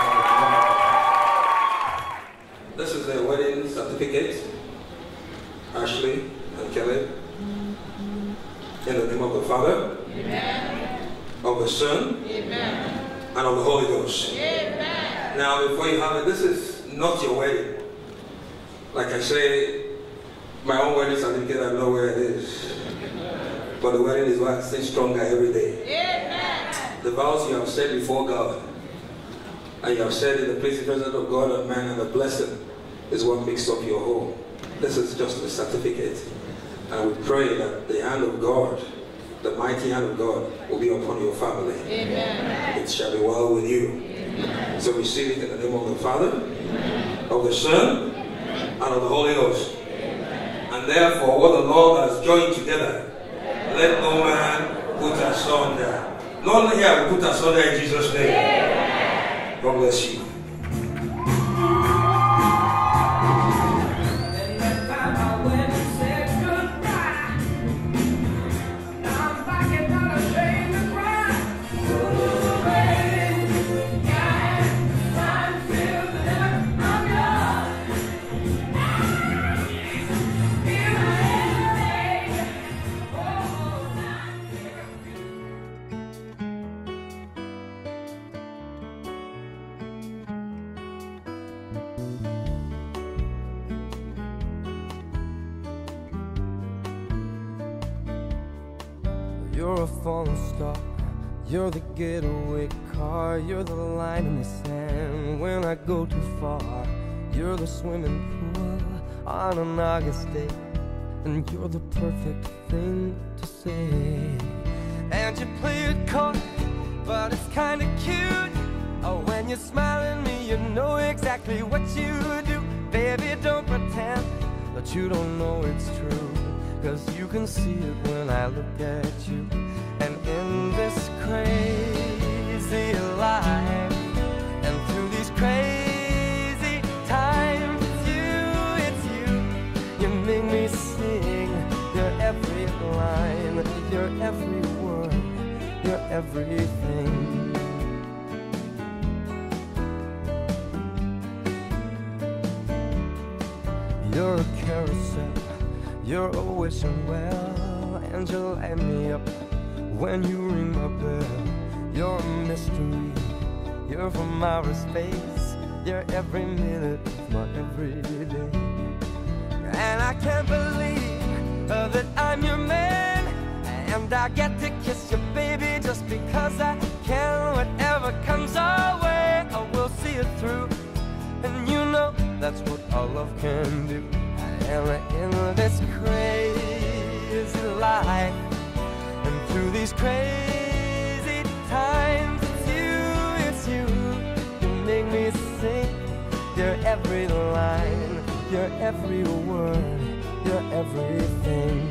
This is the wedding certificate, Ashley and Caleb. In the name of the Father, of the Son, and of the Holy Ghost. Now, before you have it, this is not your wedding. Like I say, my own wedding certificate, I know where it is. But the wedding is waxing stronger every day. The vows you have said before God, and you have said in the place of presence of God and man, and the blessing is what makes up your home. This is just a certificate. And we pray that the hand of God, the mighty hand of God, will be upon your family. Amen. It shall be well with you. Amen. So receive it in the name of the Father, of the Son, and of the Holy Ghost. Amen. And therefore, what the Lord has joined together, let no man put asunder. None here will put asunder in Jesus' name. Amen. God bless you. You're a falling star, you're the getaway car, you're the line in the sand when I go too far. You're the swimming pool on an August day, and you're the perfect thing to say. And you play it coy, but it's kinda cute. Oh, when you smile at me, you know exactly what you do. Baby, don't pretend that you don't know it's true, 'cause you can see it when I look at you. And in this crazy life, and through these crazy times, it's you, you make me sing your every line, your every word, your everything. You're a carousel, you're always well, and you light me up when you ring my bell. You're a mystery, you're from outer space, you're every minute of my everyday. And I can't believe that I'm your man, and I get to kiss you, baby, just because I can. Whatever comes our way, I will see it through. And you know That's what all love can do. And in this crazy life, and through these crazy times, it's you, you make me sing. You're every line, you're every word, you're everything.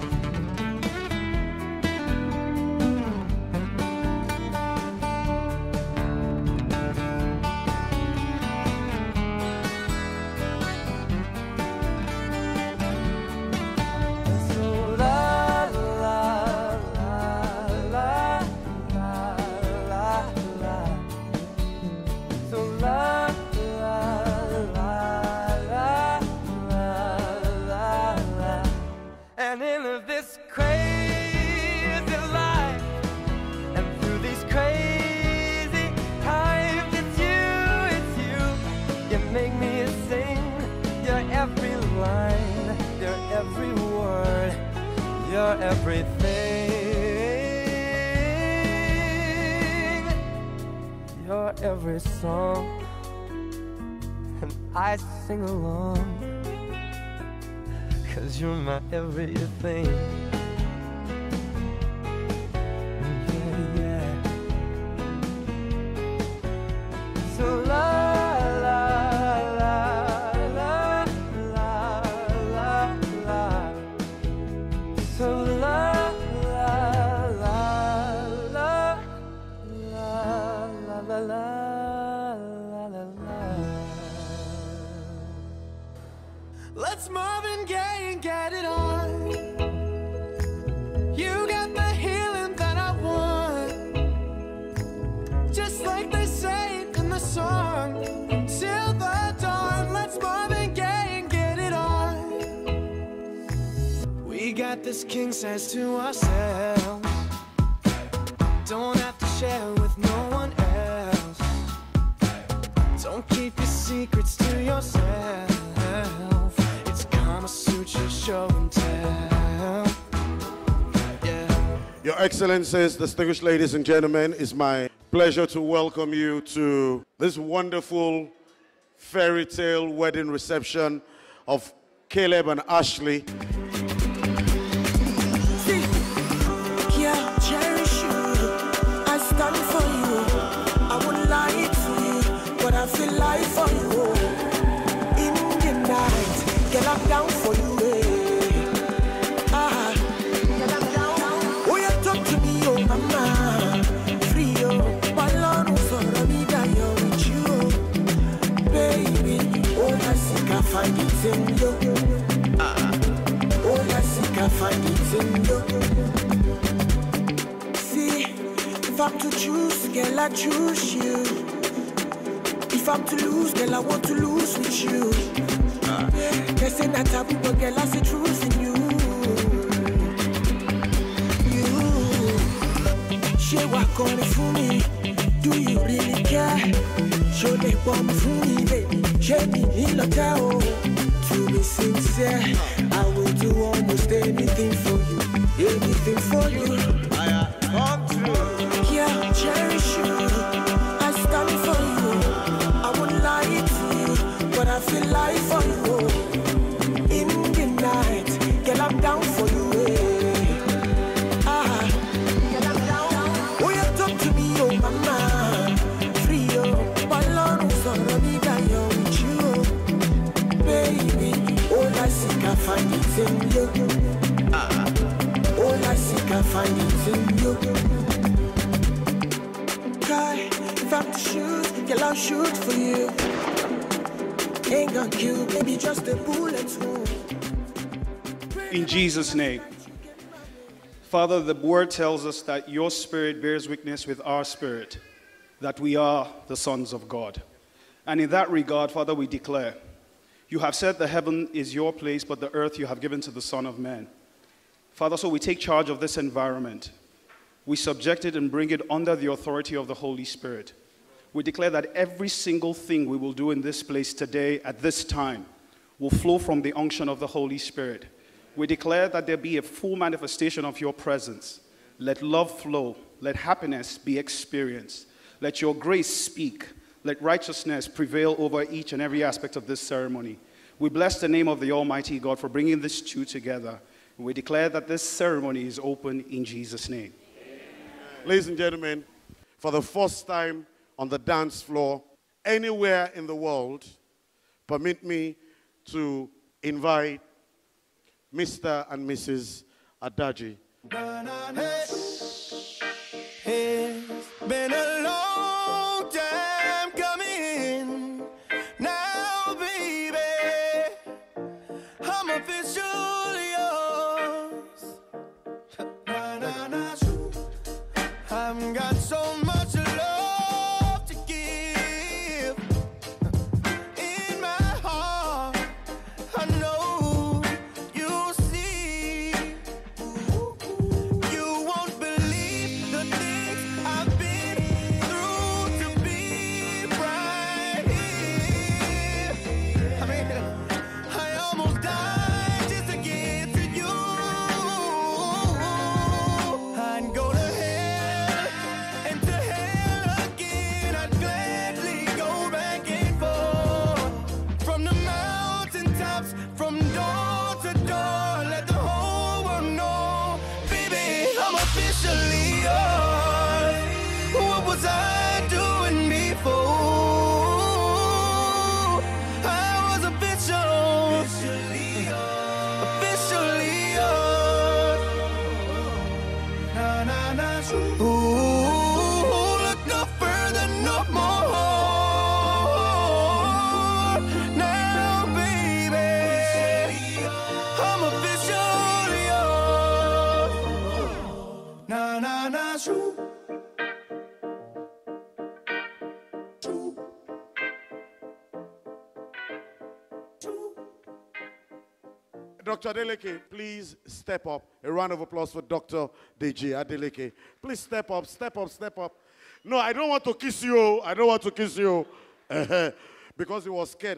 You're everything. You're every song, and I sing along, 'cause you're my everything. Yeah, yeah. So la la la la la la la. So la la la la la la la la la la. Let's Marvin Gaye and get it on. You got the healing that I want, just like they say in the song. Till the dawn, let's Marvin Gaye and get it on. We got this king size to ourselves, don't have to share with no one else. Don't keep your secrets to yourself. It's Kama Sutra show and tell. Yeah. Your Excellencies, distinguished ladies and gentlemen, it's my pleasure to welcome you to this wonderful fairy tale wedding reception of Caleb and Ashley. Yeah, cherish you, I stand for you. I wouldn't lie to you, but I feel like for you. In the night, girl, I'm down for you. Oh, you talk to me, oh mama, free oh, balloon for me that you're with you, baby. Oh, I think I find it in you. Oh, I think I find it in you. If I'm to choose, girl, I choose you. If I'm to lose, girl, I want to lose with you. They say that taboo, but girl, I see truth in you. You, she walk on it for me. Do you really care? Show they bomb for me, baby. Show me in the town. To be sincere, I will do almost anything for you. Anything for you. Come true. Yeah, cherish you, I stand for you. I wouldn't lie to you, but I feel like for you. In the night, girl, I'm down for you. Girl, I'm down. Oh, you talk to me, oh mama, free oh, balloon for me that you're with you, baby. All I seek, I find it in you. All I seek, I find it in you. If I'm to shoot, girl, I'll shoot for you. Ain't gonna kill, maybe just a bullet wound. In Jesus' name. Father, the word tells us that your spirit bears witness with our spirit that we are the sons of God. And in that regard, Father, we declare, you have said the heaven is your place, but the earth you have given to the Son of Man. Father, so we take charge of this environment. We subject it and bring it under the authority of the Holy Spirit. We declare that every single thing we will do in this place today at this time will flow from the unction of the Holy Spirit. We declare that there be a full manifestation of your presence. Let love flow. Let happiness be experienced. Let your grace speak. Let righteousness prevail over each and every aspect of this ceremony. We bless the name of the Almighty God for bringing this two together. We declare that this ceremony is open in Jesus' name. Ladies and gentlemen, for the first time on the dance floor, anywhere in the world, permit me to invite Mr. and Mrs. Adaji. It's been a long time coming. Now, baby, I'm officially yours. I've got so much love to give. In my heart, I know you'll see. You won't believe the things I've been through to be right here. I mean, I almost died just to get to you. I'd go to hell and to hell again. I'd gladly go back and forth from the mountaintops, from door to door. Let the whole world know, baby, I'm officially yours. What was I doing before? I was officially yours. Na na na. Ooh, look no further, no more. Now, baby, I'm officially yours. Na na na. Dr. Adeleke, please step up. A round of applause for Dr. Deji Adeleke. Please step up, step up, step up. No, I don't want to kiss you. I don't want to kiss you. Because he was scared.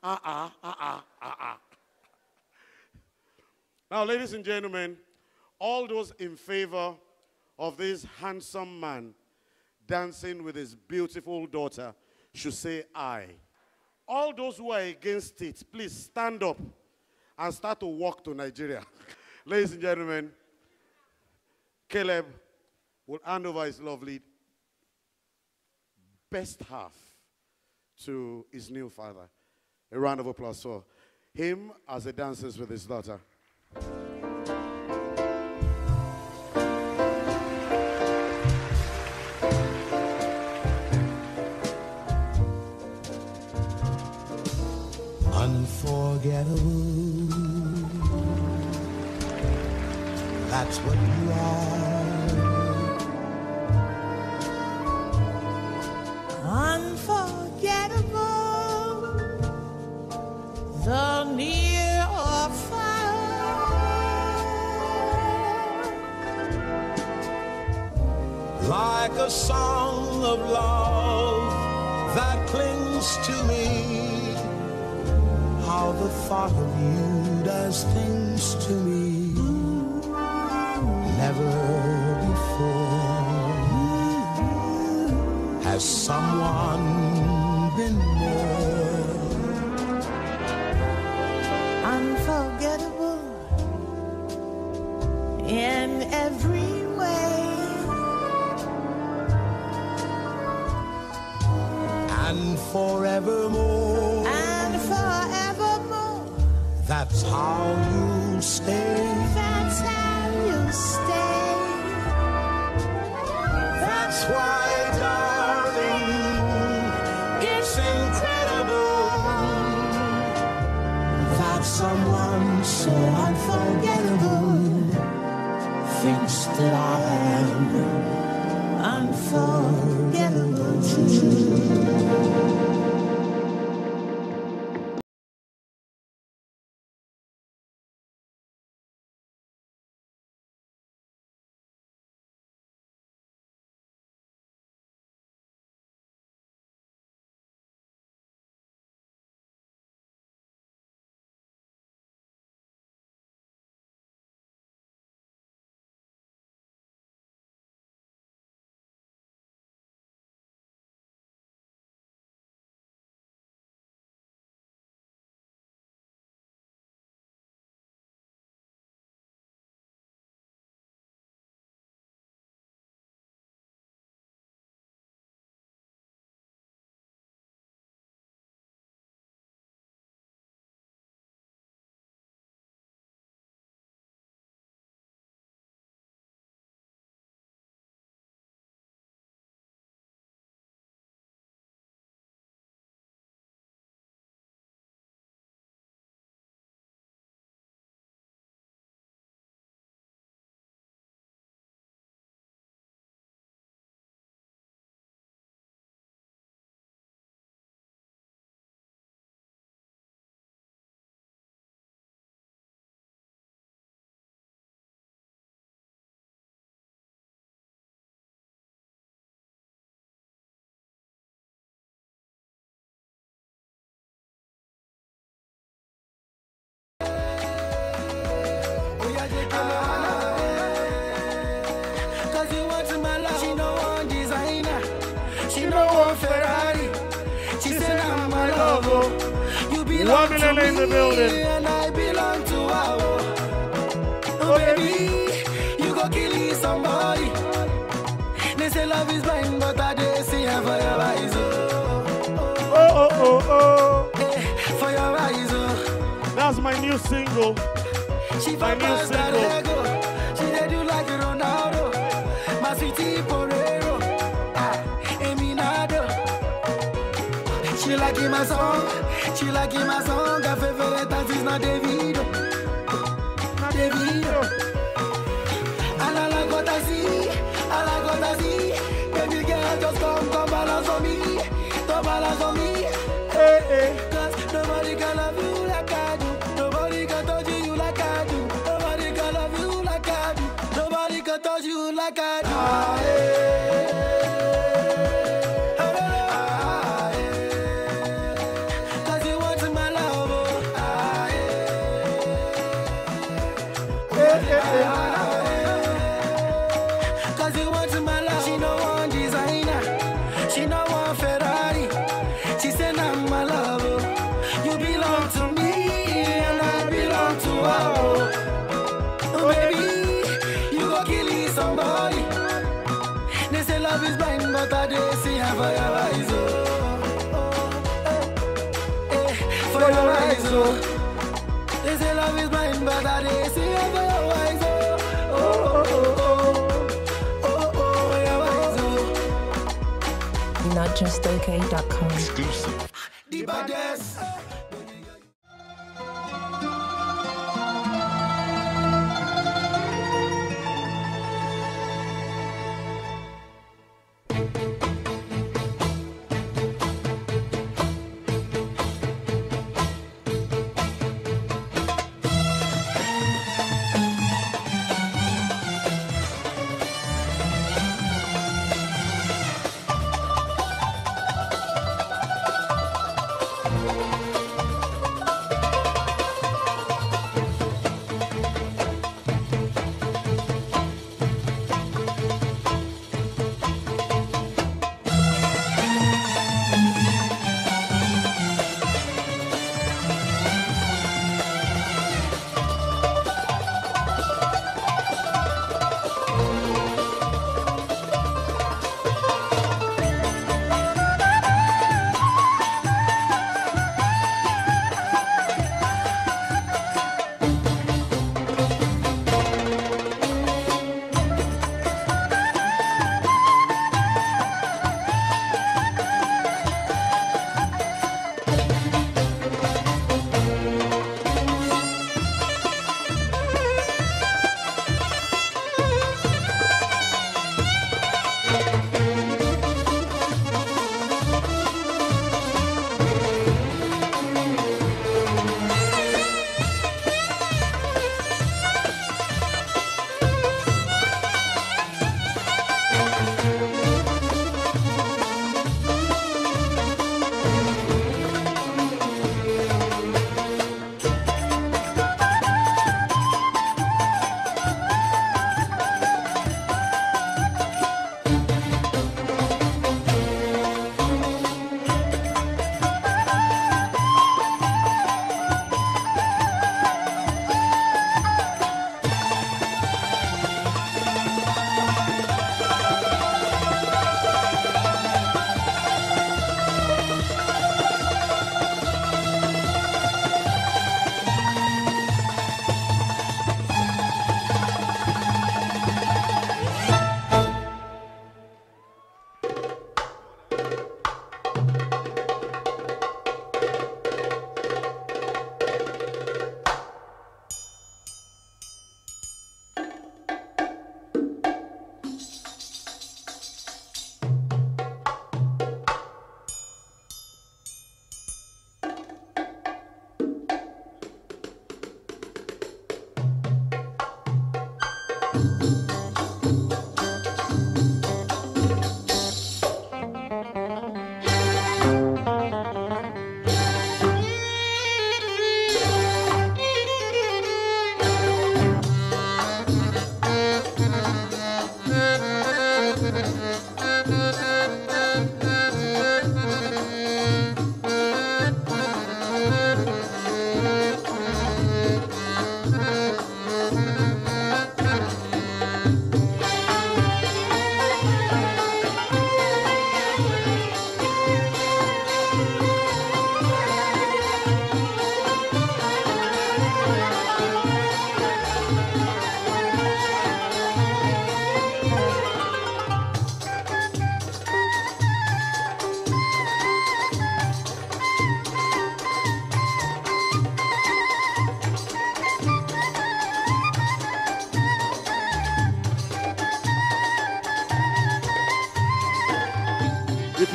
Now, ladies and gentlemen, all those in favor of this handsome man dancing with his beautiful daughter should say aye. All those who are against it, please stand up and start to walk to Nigeria. Ladies and gentlemen, Caleb will hand over his lovely best half to his new father. A round of applause for him as he dances with his daughter. Unforgettable. That's what you are. Unforgettable. The near or far. Like a song of love that clings to me. How the thought of you does things to me. Never before has someone been more Unforgettable in every way. and forevermore. And forevermore. That's how you stay. That's how you stay. That's why, darling, it's incredible that someone so unforgettable thinks that I am unforgettable. belong to me, in the building. and I belong to our. Oh baby, you go kill somebody. They say love is blind, but I dey see her for your eyes. Oh. For your eyes. That's my new single. She My new single. She dey do like Ronaldo, my sweetie Porero, Eminado. She like my song, her favorite dance is not Davido. And I like what I see, baby girl just come balance on me, Cause nobody can love you like I do, nobody can touch you like I do, nobody can love you like I do, nobody can touch you like I do. Cause you want my love, Cause you want my love. She no one designer, she no one Ferrari. She said I'm my love. You belong to me and I belong to her. Oh baby, you go kill somebody. They say love is blind, but I dey see her for your eyes. For your eyes. They say love is blind, but I dey see her for your eyes. NotJustOK.com. Exclusive. The baddest.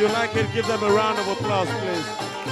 you like it, give them a round of applause, please.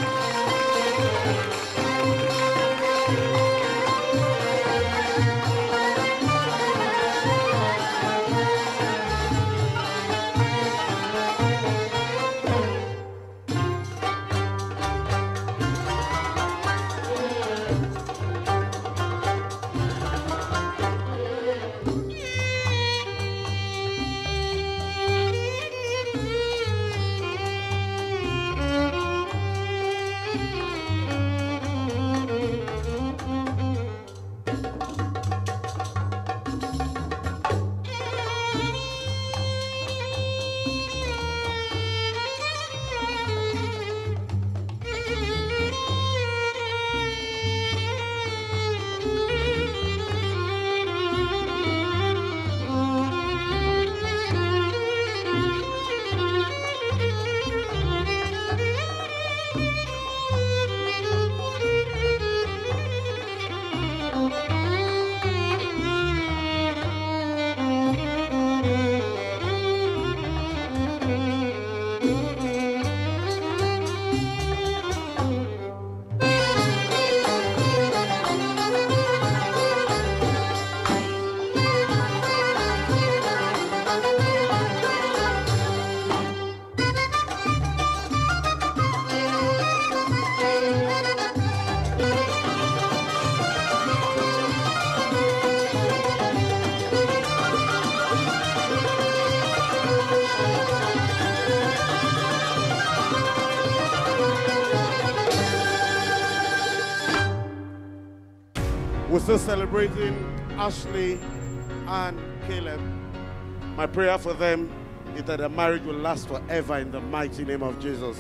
We're still celebrating Ashley and Caleb. My prayer for them is that their marriage will last forever in the mighty name of Jesus.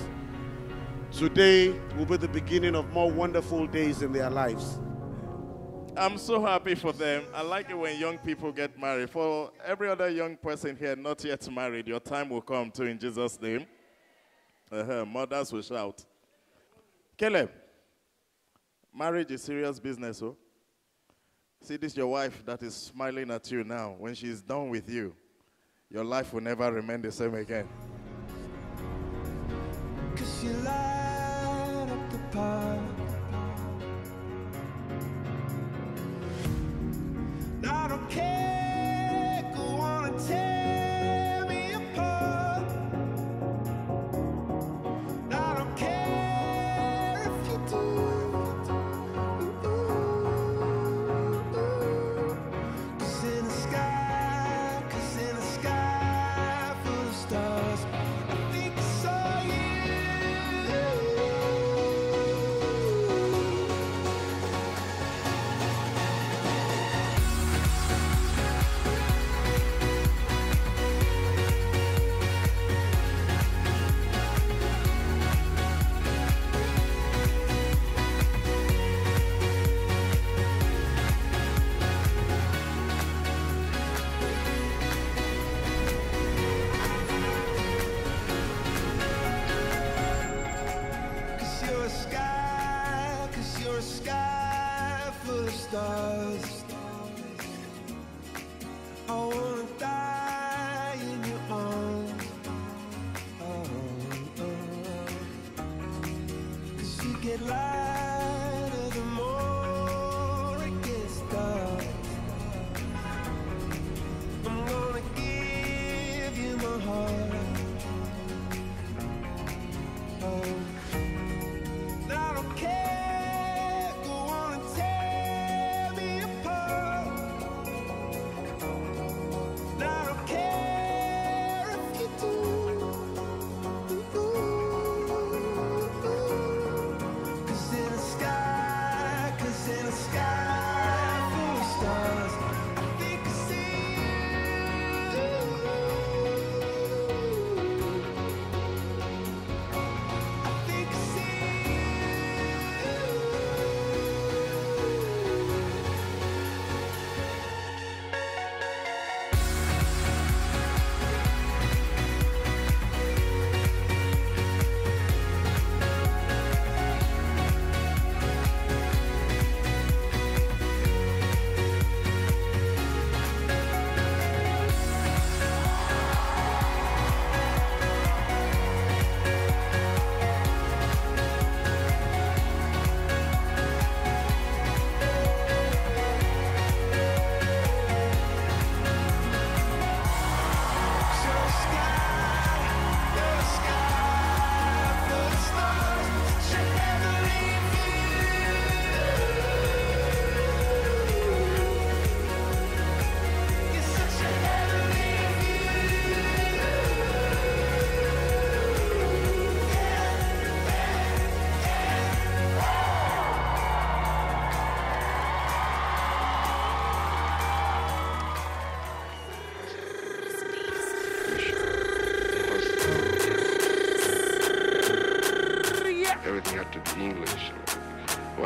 Today will be the beginning of more wonderful days in their lives. I'm so happy for them. I like it when young people get married. For every other young person here not yet married, your time will come too in Jesus' name. Mothers will shout. Caleb, marriage is serious business, oh? See, this is your wife that is smiling at you now. When she's done with you, your life will never remain the same again. 'Cause you light up the park. I don't care, go on and tear me apart. I don't care if you do. 'Cause in the sky full of stars, I think I saw stars. I wanna die in your arms. Cause you get lighter the more it gets dark. I'm gonna give you my heart. I don't care. Go on and tear me apart.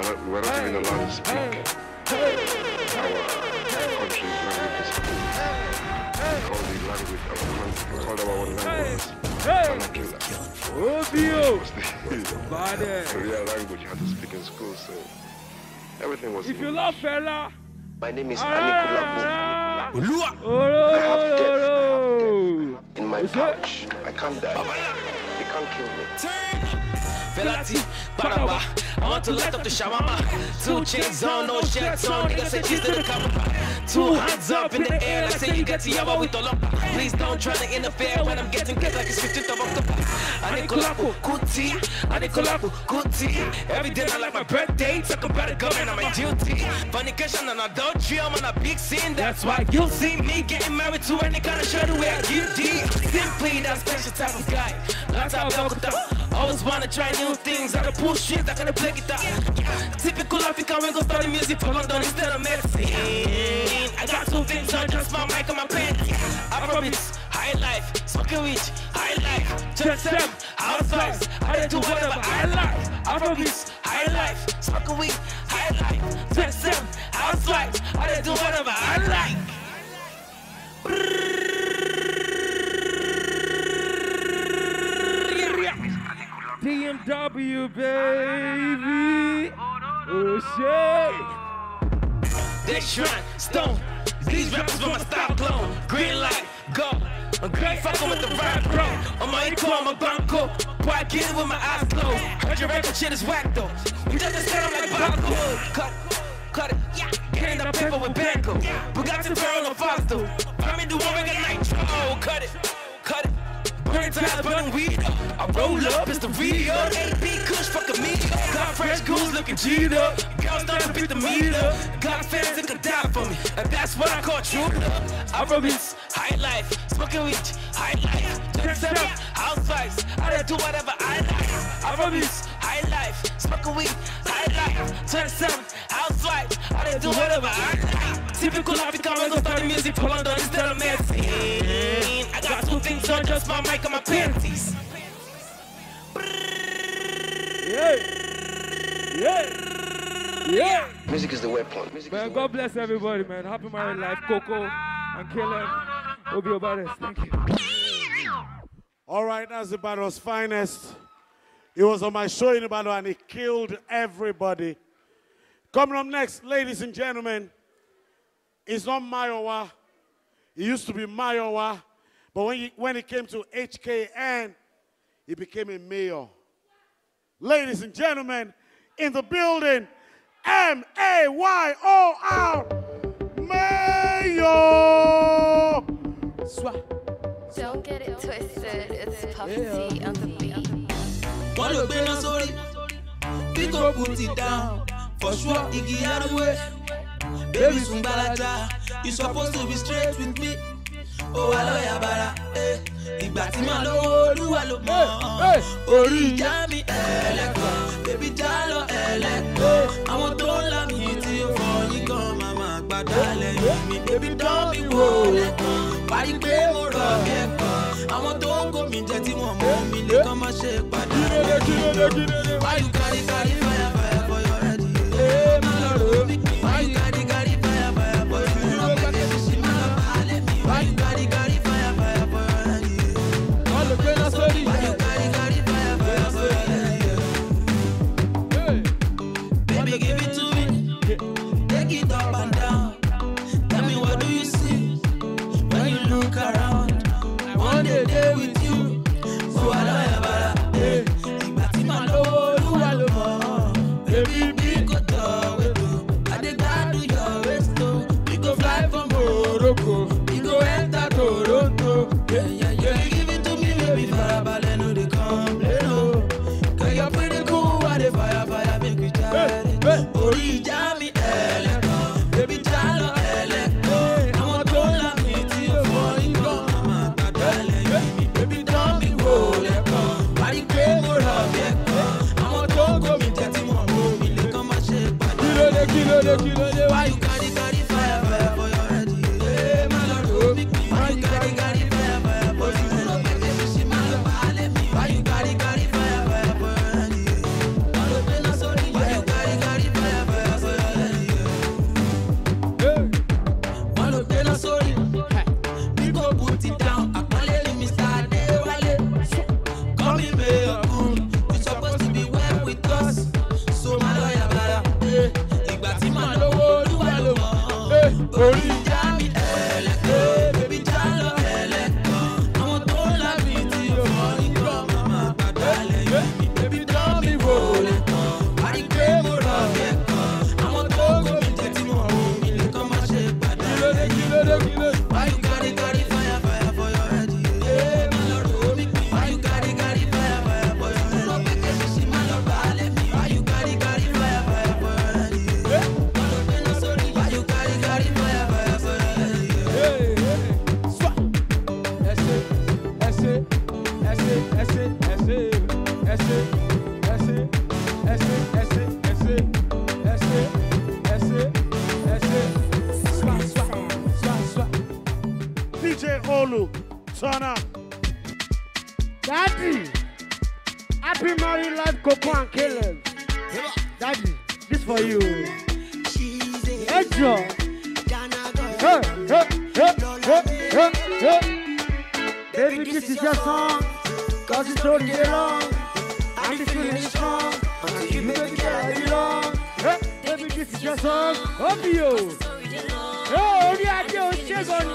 we're not even allowed to speak our country's language is called the language of we called our own language vernacular. The real language you had to speak in school, so everything was. If you love fella, my name is Anikulapo. I have death in my pouch. I can't die. They can't kill me. Velati, Baraba, I want to light up the shawarma. 2 chains on, no shirts on. Nigga said she's to the cover. 2 hands up in the air, like say you get to Yawa with the lump. Please don't try to interfere when I'm getting get like it's 15th of October. Anikulapo, Kuti, Anikulapo, Kuti. Every day I like my birthday, talk about the government, I'm my duty. Fornication and adultery, I'm on a big scene. That's why you'll see me getting married to any kind of shirt to wear. Simply that special type of guy. Lots of Bogota. Always wanna try new things, I can pull shit, I can play guitar. Typical African, we gon' start the music for London instead of medicine. I got 2 things on, just my mic and my pen. Afrobeats, high life, smoking weed, high life. Just them, housewives, I done do whatever I like. Afrobeats, high life, smoking weed, high life. Just them, housewives, I done do whatever I like. BMW, baby. Oh, shit. They shrine, stone. These rappers with my style clone. Green light, go. I'm great fucking with the rap, bro. On my equal, I'm a banco. Boy, I get it with my eyes closed. Heard your record shit is whack, though. You just understand I'm like Banco. Cut it. Getting the paper with Banco. Bugatti Ferrari on Fosto. Let me do one ring at night. Oh, cut it. Burn times, burning weed up. I roll up, it's the real AP Kush, fuck a meter. Got fresh goons looking G'd up. Girls starting to beat the meter. Got fans that could die for me, and that's what I call true love. Afrobeats, high life, smoking weed, high life. Turn up, housewives, I done do whatever I like. Afrobeats, high life, smoking weed, high life. Turn up, housewives, I done do whatever I like. Typical African, we gon' start the music for London instead of medicine. I got 2 things on, just my mic and my panties. Yeah. Music is the weapon. Man, God bless everybody, man. Happy married life, Coco and Caleb. We'll be about this. Thank you. All right, that's Ibadan's finest. He was on my show in Ibadan and he killed everybody. Coming up next, ladies and gentlemen, it's not Mayowa. He used to be Mayowa. But when he came to HKN, he became a mayor. Ladies and gentlemen, in the building, M-A-Y-O-R, Mayor! Don't get it twisted, it's Puffy T on the beat. One look been on sorry, pick up, put it down. For sure, Iggy out of way. Baby Sumbalaja, you supposed to be straight with me. Oh, hello, Yabara, eh. Ìgbà tí màá lówó Olúwa ló mọ̀. Orí ìjà mi ẹlẹ́kọ̀ọ́, bébí já lọ ẹlẹ́kọ̀ọ́. Àwọn tó ń là mí tí ó fọ yín gan màmá gbàdá lẹ́yìn mi. Bébí dán mi wò lẹ́kọ̀ọ́, parí pé mo rọ̀ bí ẹ̀kọ́. Àwọn tó ń kó mi jẹ tí wọ́n mú mi lé kán má ṣe padà lẹ́yìn. Why you carry fire for your head? Má lọ rò ó bí kí. Why you carry fire for your head? Ìdúró pẹ̀lẹ́ mi sì máa bá a lé mi. Why you carry fire for your head? All the pain I study. Why you carry fire for your head? Baby, give it to me. Take it up and down. Tell me, what do you see when you look around? One day with you. So I know Yabara. Ìgbà tí màá lówó Olúwa ló mọ̀. Baby, we go to Weto. I dey guard your waist. We go fly from Morocco. We go enter Toronto. Yeah. Give it to me, baby. Farabalẹ̀ no dey complain, oh. 'Cause you're pretty cool. I dey fire, make we try it. Orí ìjà mi ẹlẹ́kọ̀ọ́. Baby, já lọ ẹlẹ́kọ̀ọ́. Àwọn tó ń là mí tí ó fọ ìgbọ́n màmá gbàdá lẹ́yìn mi. Baby, dán mi wò lẹ́kọ̀ọ́. Parí pé mo rọ̀ bí ẹ̀kọ́. Àwọn tó ń kó mi jẹ tí wọ́n mú mi lé kán má ṣe padà. Kí ló dé. Why you carry fire for your head? Má lọ rò ó bí kí. Why you carry fire for your head? Ìdúró pẹ̀lẹ́ mi sì máa lọ bá a lé mi. Why you carry fire for your head? All the pain I saw. Why you carry fire for your head? orí ìjà mi ẹlẹ́kẹ́ bébí já lọ ẹlẹ́kọ́ àwọn tó lábì tí o mọ̀ ikọ́ màmá padà lẹ́yìn mi bébí dán mi wò lẹ́kọ́ àrígbé mo rọ̀ lẹ́kọ́ àwọn tó gómi jẹ́ tí mo wò mí lẹ́kọ́ má ṣe padà lẹ́yìn mi. Why you carry fire for your head? Yeah, my lord, oh me. Why you carry fire for your head? No make it see my lord, ballet me. Why you carry fire for your head? Yeah, my lord, no sorry. Why you carry fire for your head? Yeah. Swat. Essay. Swat. DJ Olu, turn up. Daddy, happy married life, Coco and Caleb. Daddy, this for you. Hey, Joe. Hey. Baby, this is your song. Cause it's already long. And the feeling is strong. You make it all belong. Hey, baby, this is your song. Up you. Oh, only I do. Shake on.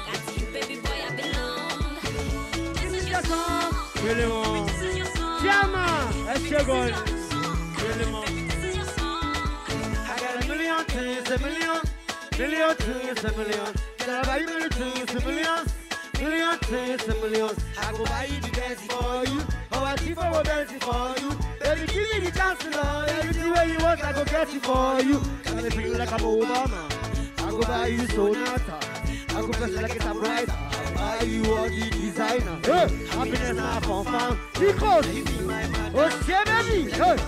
Really more. Jama, let's go. Really more. I got a million things, a million things, a million. Can I buy you many things, a million? Million things, a million. I go buy you the best for you. Oh, I keep our best for you. Baby, give me the chance to love. Everything where you want, I go get it for you. Can I feel like I'm Obama? I go buy you Sonata. I go press it like it's a brighter. Buy you all the designer. Hey, happiness now confirmed. Because, oh shit, baby. Hey.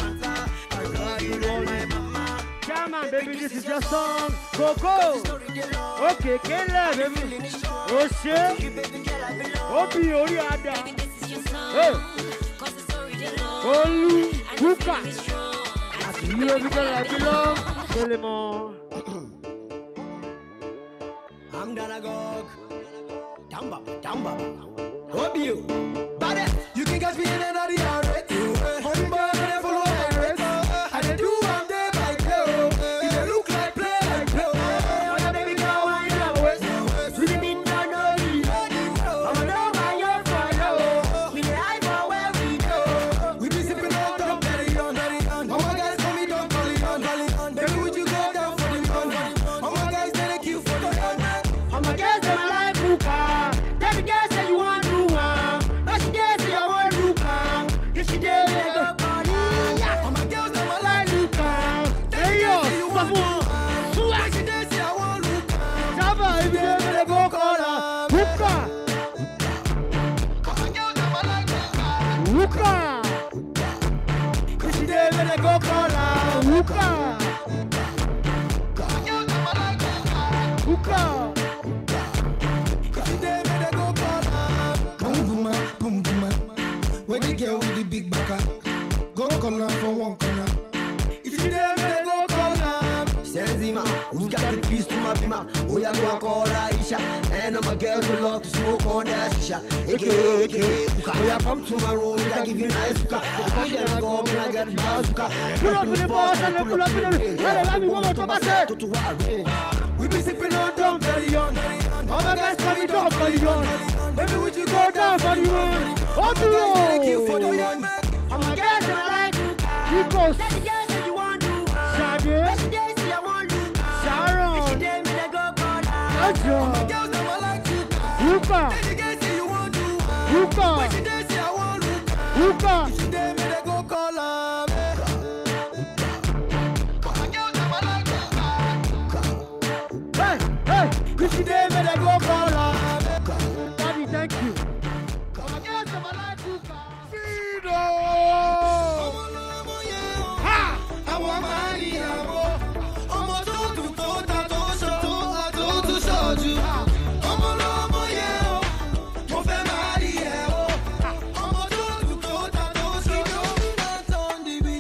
Come on, baby, this is your song. Coco. Okay, Caleb, baby. Oh shit. Obi Ori Ada. Hey. Olu Kuka. You know because I belong. Solemon. I'm gonna go. Down, Hope you. But you can catch me in another yard. Honey boy, I follow my race. And they do one day by day. If they look like play, like play. Oh, baby girl, I know it. We didn't know you. I'm a know my your fire. We the high for where we go. We be sipping on top, very on. All my guys call me down, call it on. Baby, would you go down for the gun? All my guys, they queue for the gun. All my guys, they like Luca. Every girl say you want to but she did say I want Luca. If she did, they go party. All my girls know I like Luca. Hey yo, stop one. If she did say I want Luca. Java, if you ever they go call her Luca. All my girls know I like Luca. If she did, they go call her Luca. All my girls know I like Luca. When the girl with the big backer, go corner for one corner. If you there, they go corner. Says him, who's got the keys to my bima? Oh, yeah, go call Aisha. And I'm a girl who love to smoke on that shisha. AKA, oh, yeah, come to my room, I give you nice hookah. Come there, I go, and I get the bazooka. Pull up in the boss and pull up in the. Let me one more to myself. We be sipping on down, very young. All my guys coming down for the young. Baby, would you go down for the one? Oh, the for the young. All my guys are like because Let the girls say you want to. Shaggy, Let the girls say I want to. Sharon, Let the girls say go corner. Ajo, All my girls know I like you. Luca, Let the girls say you want to. Luca, Let the girls say I want Luca. Luca. If you dare me, they go corner. All my girls know I like you. Hey, if you dare me, they go call her. Daddy, thank you. All my girls have a life, Luca. Fido. Ha! Àwọn máa ní àwọ̀. Ọmọ tó dùn tó ta tó ṣọ́ tó ta tó tún ṣọ́jú. Ọmọ lọ́mọ yẹ o. Mo fẹ́ máa rí ẹ o. Ọmọ tó dùn tó ta tó ṣọ́ tó ta tó ń dìbì.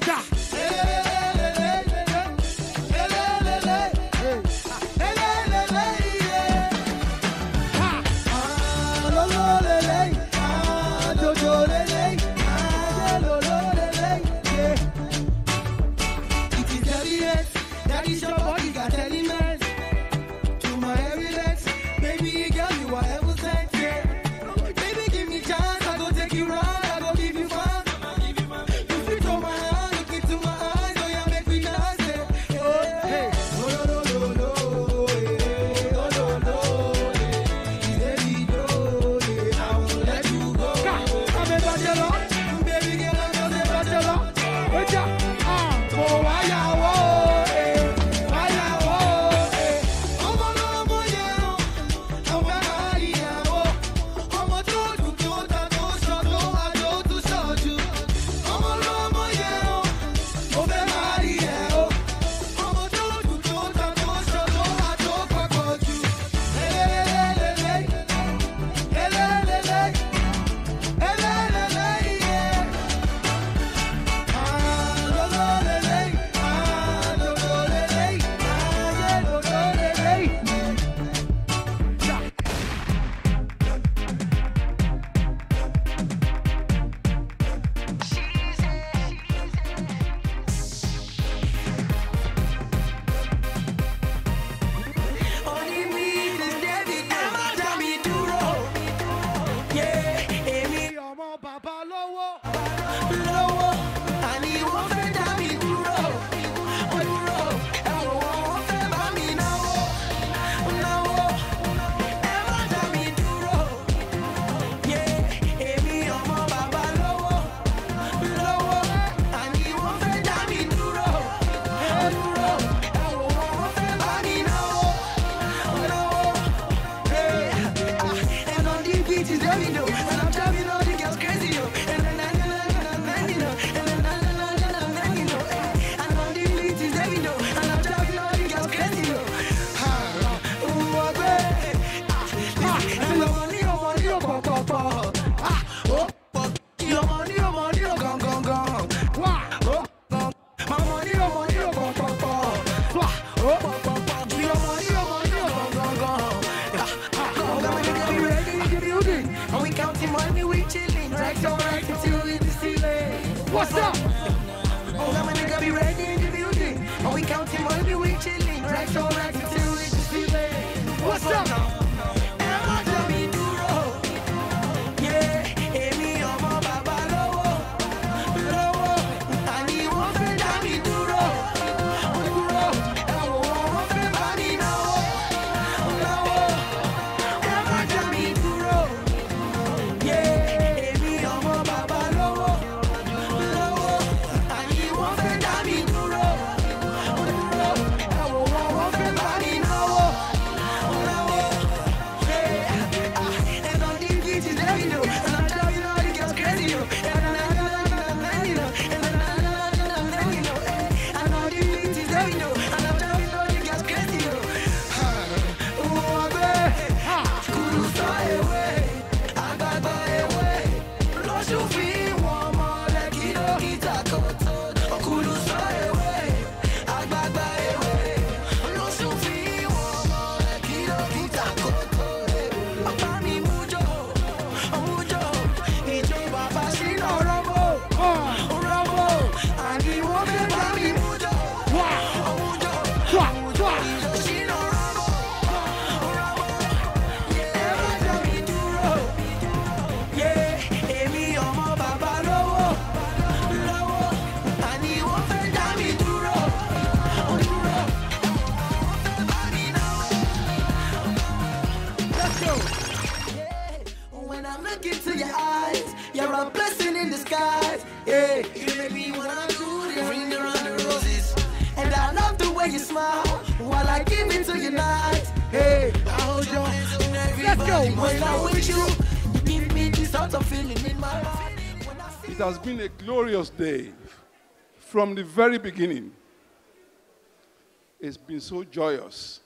And we counting money, we chilling. Racks on racks until we the ceiling. What's up? Oh, my nigga be ready in the building. And we counting money, we chilling. Racks on racks until we the ceiling. What's up? Emma tell me duro. Yeah, Emi omo baba lowo. Lowo. And he won't feel that me duro. Duro. Ewo won't feel body now. Lowo. Emma tell me duro. Yeah, Emi omo baba lowo. Lowo. And he won't feel that me duro. Duro. Ewo won't feel body now. When I look into your eyes, you're a blessing in disguise. Yeah, you make me wanna do the ring around the roses. And I love the way you smile while I give it to you night. Hey, I hold your hands on everybody. When I'm with you, you give me this sort of feeling in my heart. It has been a glorious day from the very beginning. It's been so joyous.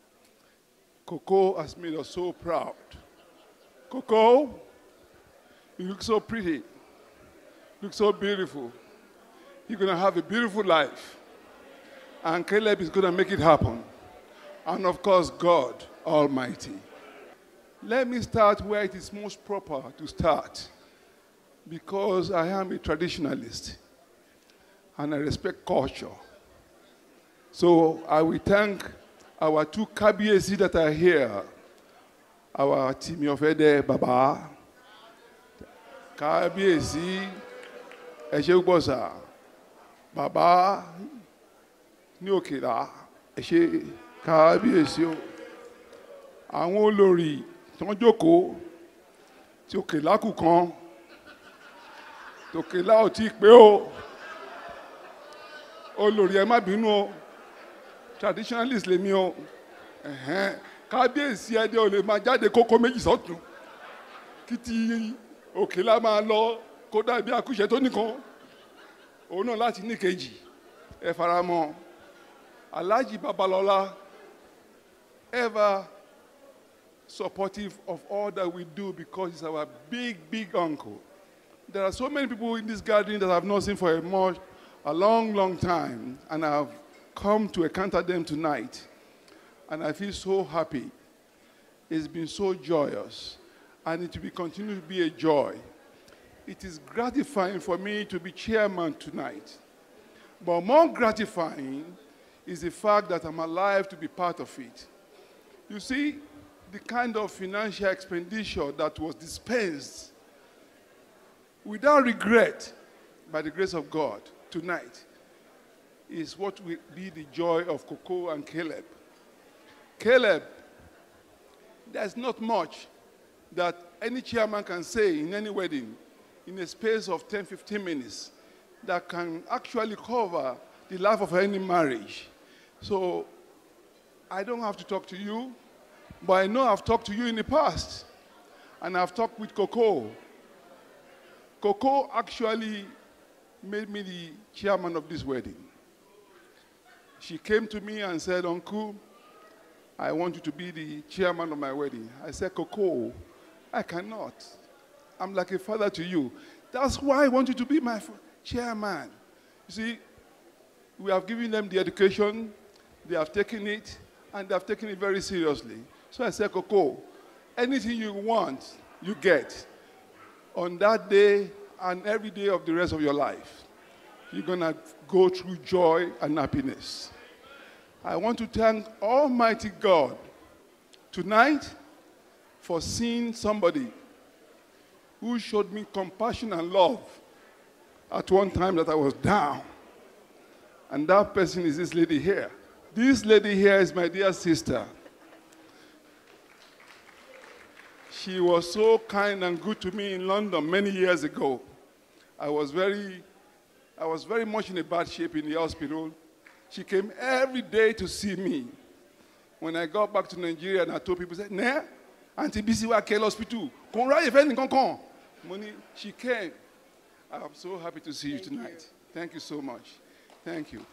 Coco has made us so proud. Coco, you look so pretty. You look so beautiful. You're going to have a beautiful life. And Caleb is going to make it happen. And of course, God Almighty. Let me start where it is most proper to start. Because I am a traditionalist. And I respect culture. So I will thank our two Kabiesi that are here. Our team of Ede Baba, Kabiesi, Eshegbosa, Baba, Niokela, Eshe, Kabiesi, àwọn olórí tó ń jókòó, tí Òkèlá kù kan, tòkèlá ò tí pé o, olórí ẹ má bínú o, traditionalist lèmi o, Kábíyèsí ẹdẹ ò lè máa jáde kókó méjì sọ́tún kí ti Òkèlá máa lọ kó dàbí àkúṣe tó nìkan òun náà láti ní kejì ẹ faramọ́ Alhaji Babalola ever supportive of all that we do because he's our big uncle. There are so many people in this gathering that I've not seen for a long time, and I've come to encounter them tonight. And I feel so happy. It's been so joyous. And it will continue to be a joy. It is gratifying for me to be chairman tonight. But more gratifying is the fact that I'm alive to be part of it. You see, the kind of financial expenditure that was dispensed without regret by the grace of God tonight is what will be the joy of Coco and Caleb. Caleb, there's not much that any chairman can say in any wedding in a space of 10-15 minutes that can actually cover the life of any marriage. So I don't have to talk to you, but I know I've talked to you in the past. And I've talked with Coco. Coco actually made me the chairman of this wedding. She came to me and said, Uncle, I want you to be the chairman of my wedding. I said, Coco, I cannot. I'm like a father to you. That's why I want you to be my chairman. You see, we have given them the education, They have taken it, and they have taken it very seriously. So I said, Coco, anything you want, you get. On that day and every day of the rest of your life, you're going to go through joy and happiness. I want to thank Almighty God tonight for seeing somebody who showed me compassion and love at one time that I was down. And that person is this lady here. This lady here is my dear sister. She was so kind and good to me in London many years ago. I was very much in a bad shape in the hospital. She came every day to see me. When I got back to Nigeria and I told people, "Ne, Auntie Bisi wa ke hospital. She came. I'm so happy to see you tonight. Thank you so much. Thank you.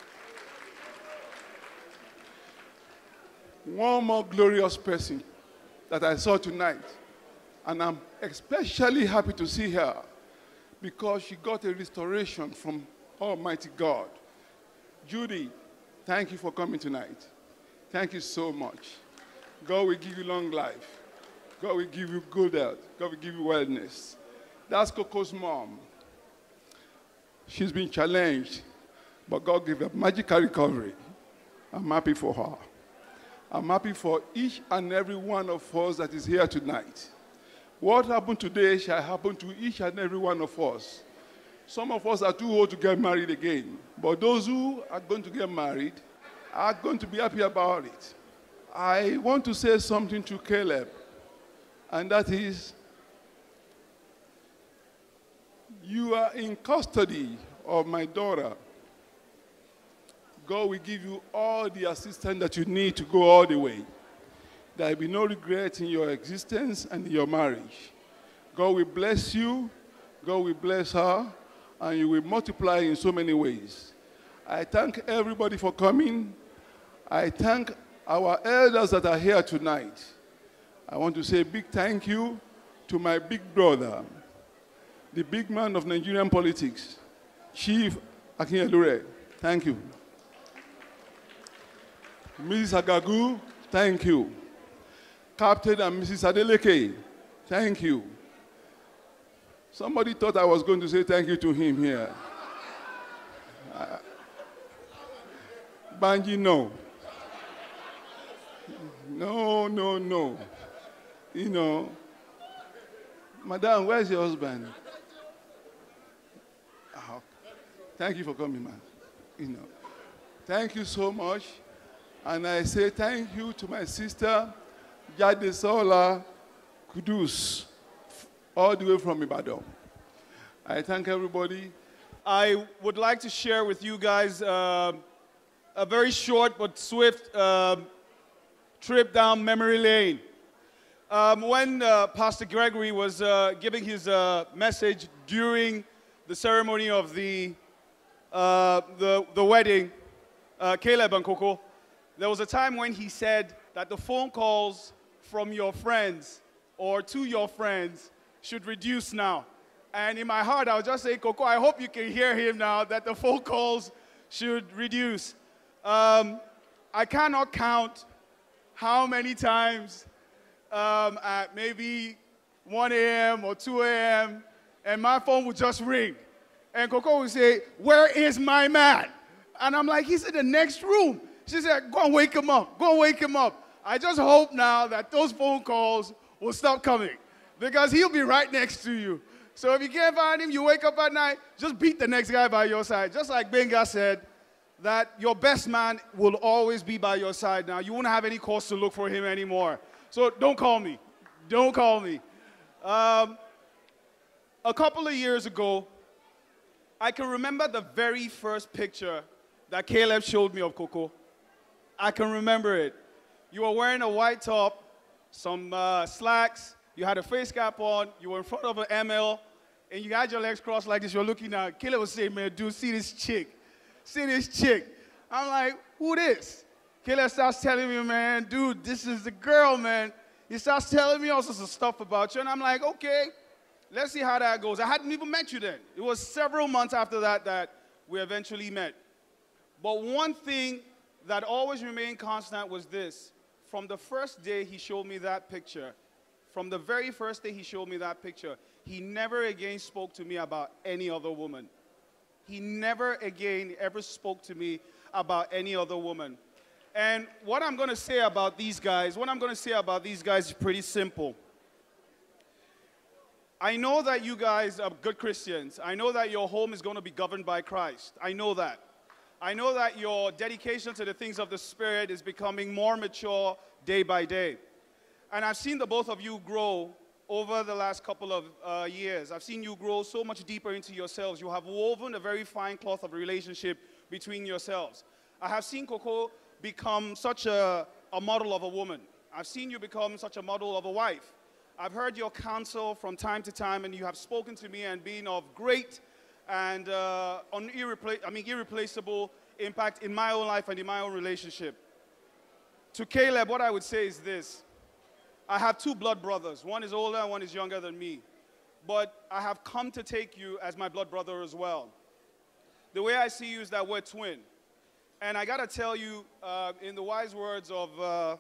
One more glorious person that I saw tonight, and I'm especially happy to see her because she got a restoration from Almighty God. Judy, thank you for coming tonight. Thank you so much. God will give you long life. God will give you good health. God will give you wellness. That's Coco's mom. She's been challenged, but God gave her magical recovery. I'm happy for her. I'm happy for each and every one of us that is here tonight. What happened today shall happen to each and every one of us. Some of us are too old to get married again, but those who are going to get married are going to be happy about it. I want to say something to Caleb, and that is, you are in custody of my daughter. God will give you all the assistance that you need to go all the way. There will be no regret in your existence and in your marriage. God will bless you, God will bless her, and you will multiply in so many ways. I thank everybody for coming. I thank our elders that are here tonight. I want to say a big thank you to my big brother, the big man of Nigerian politics, Chief Akinyelure. Thank you. Mrs. Agagu, thank you. Captain and Mrs. Adeleke, thank you. Somebody thought I was going to say thank you to him here. Banji, no. No. You know, Madam, where's your husband? Oh, thank you for coming, man. You know, thank you so much. And I say thank you to my sister, Jadesola Kudus, all the way from Ibadan. I thank everybody. I would like to share with you guys a very short but swift trip down memory lane. When Pastor Gregory was giving his message during the ceremony of the wedding, Caleb and Coco, there was a time when he said that the phone calls from your friends or to your friends should reduce now. And in my heart, I was just saying, Coco, I hope you can hear him now, that the phone calls should reduce. I cannot count how many times at maybe 1 a.m. or 2 a.m., and my phone would just ring. And Coco would say, "Where is my man?" And I'm like, "He's in the next room." She said, "Go and wake him up. Go and wake him up." I just hope now that those phone calls will stop coming, because he'll be right next to you. So if you can't find him, you wake up at night, just beat the next guy by your side. Just like Benga said, that your best man will always be by your side now. You won't have any cause to look for him anymore. So don't call me. Don't call me. A couple of years ago, I can remember the very first picture that Caleb showed me of Coco. I can remember it. You were wearing a white top, some slacks, you had a face cap on, you were in front of an ML, and you had your legs crossed like this, you're looking at. Caleb was saying, "Man, dude, see this chick. See this chick." I'm like, "Who this?" Caleb starts telling me, "Man, dude, this is the girl, man." He starts telling me all sorts of stuff about you, and I'm like, "Okay, let's see how that goes." I hadn't even met you then. It was several months after that that we eventually met. But one thing that always remained constant was this. From the first day he showed me that picture, from the very first day he showed me that picture, he never again spoke to me about any other woman. He never again ever spoke to me about any other woman. And what I'm going to say about these guys, is pretty simple. I know that you guys are good Christians. I know that your home is going to be governed by Christ. I know that. I know that your dedication to the things of the Spirit is becoming more mature day by day. And I've seen the both of you grow over the last couple of years. I've seen you grow so much deeper into yourselves. You have woven a very fine cloth of relationship between yourselves. I have seen Coco become such a model of a woman. I've seen you become such a model of a wife. I've heard your counsel from time to time, and you have spoken to me and been of great and irreplaceable impact in my own life and in my own relationship. To Caleb, what I would say is this. I have two blood brothers. One is older and one is younger than me. But I have come to take you as my blood brother as well. The way I see you is that we're twin. And I got to tell you, in the wise words of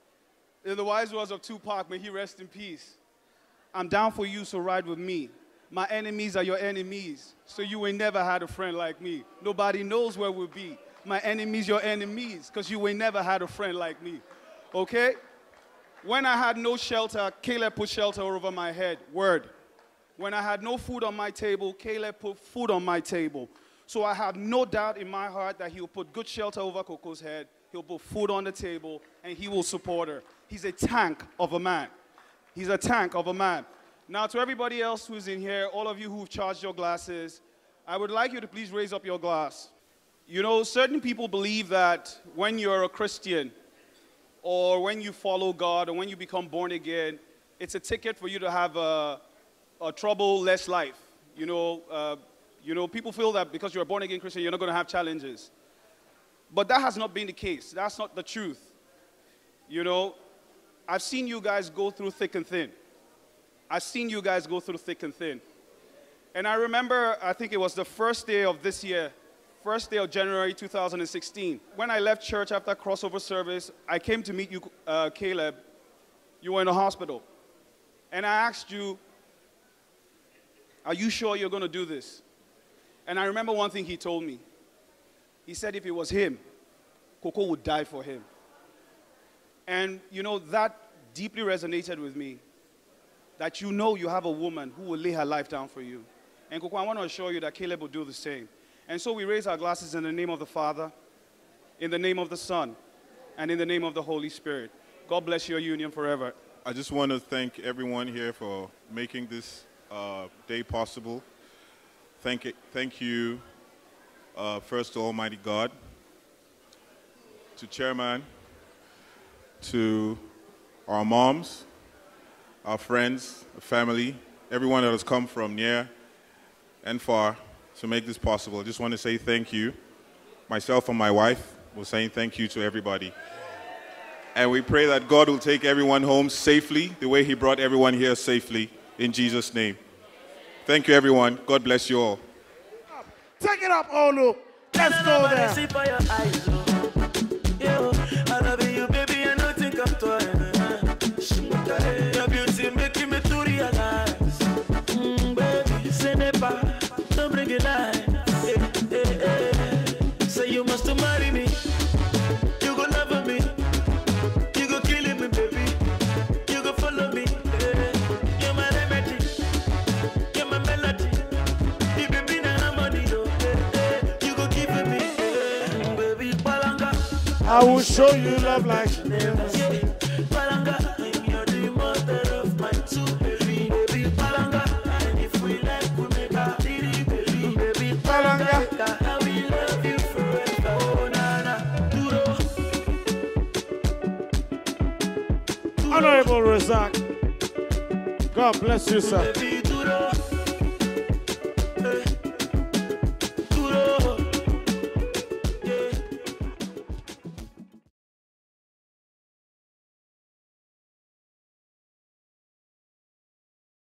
Tupac, may he rest in peace, I'm down for you, so ride with me. My enemies are your enemies, so you ain't never had a friend like me. Nobody knows where we'll be. My enemies, your enemies, because you ain't never had a friend like me. Okay? When I had no shelter, Caleb put shelter over my head. Word. When I had no food on my table, Caleb put food on my table. So I have no doubt in my heart that he'll put good shelter over Coco's head. He'll put food on the table, and he will support her. He's a tank of a man. He's a tank of a man. Now, to everybody else who's in here, all of you who've charged your glasses, I would like you to please raise up your glass. You know, certain people believe that when you're a Christian, or when you follow God, or when you become born again, it's a ticket for you to have a trouble-less life. You know, people feel that because you're a born-again Christian, you're not going to have challenges. But that has not been the case. That's not the truth. You know, I've seen you guys go through thick and thin. I've seen you guys go through thick and thin. And I remember, I think it was the first day of this year, first day of January 2016. When I left church after crossover service, I came to meet you, Caleb. You were in the hospital. And I asked you, are you sure you're going to do this? And I remember one thing he told me. He said if it was him, Coco would die for him. And, you know, that deeply resonated with me. That you know you have a woman who will lay her life down for you. And Coco, I want to assure you that Caleb will do the same. And so we raise our glasses in the name of the Father, in the name of the Son, and in the name of the Holy Spirit. God bless your union forever. I just want to thank everyone here for making this day possible. Thank you, first to Almighty God, to Chairman, to our moms, our friends, family, everyone that has come from near and far to make this possible. I just want to say thank you. Myself and my wife were saying thank you to everybody. And we pray that God will take everyone home safely, the way he brought everyone here safely, in Jesus' name. Thank you, everyone. God bless you all. Take it up, Olu. Let's go there. I love you, baby, and I think I'm your beauty making me to realize. Baby, say never, don't bring it line. Say you must marry me. You go love me. You go killing me, baby. You go follow me. You're my remedy. You're my melody. You baby na harmony, you go give me, baby palanga. I will show you love like you never seen. Palanga, you're the mother of my two baby, baby palanga. And if we like, we make a titty, baby palanga. I will love you forever. Oh na na, duro. Honorable Razak, God bless you, sir. Baby duro.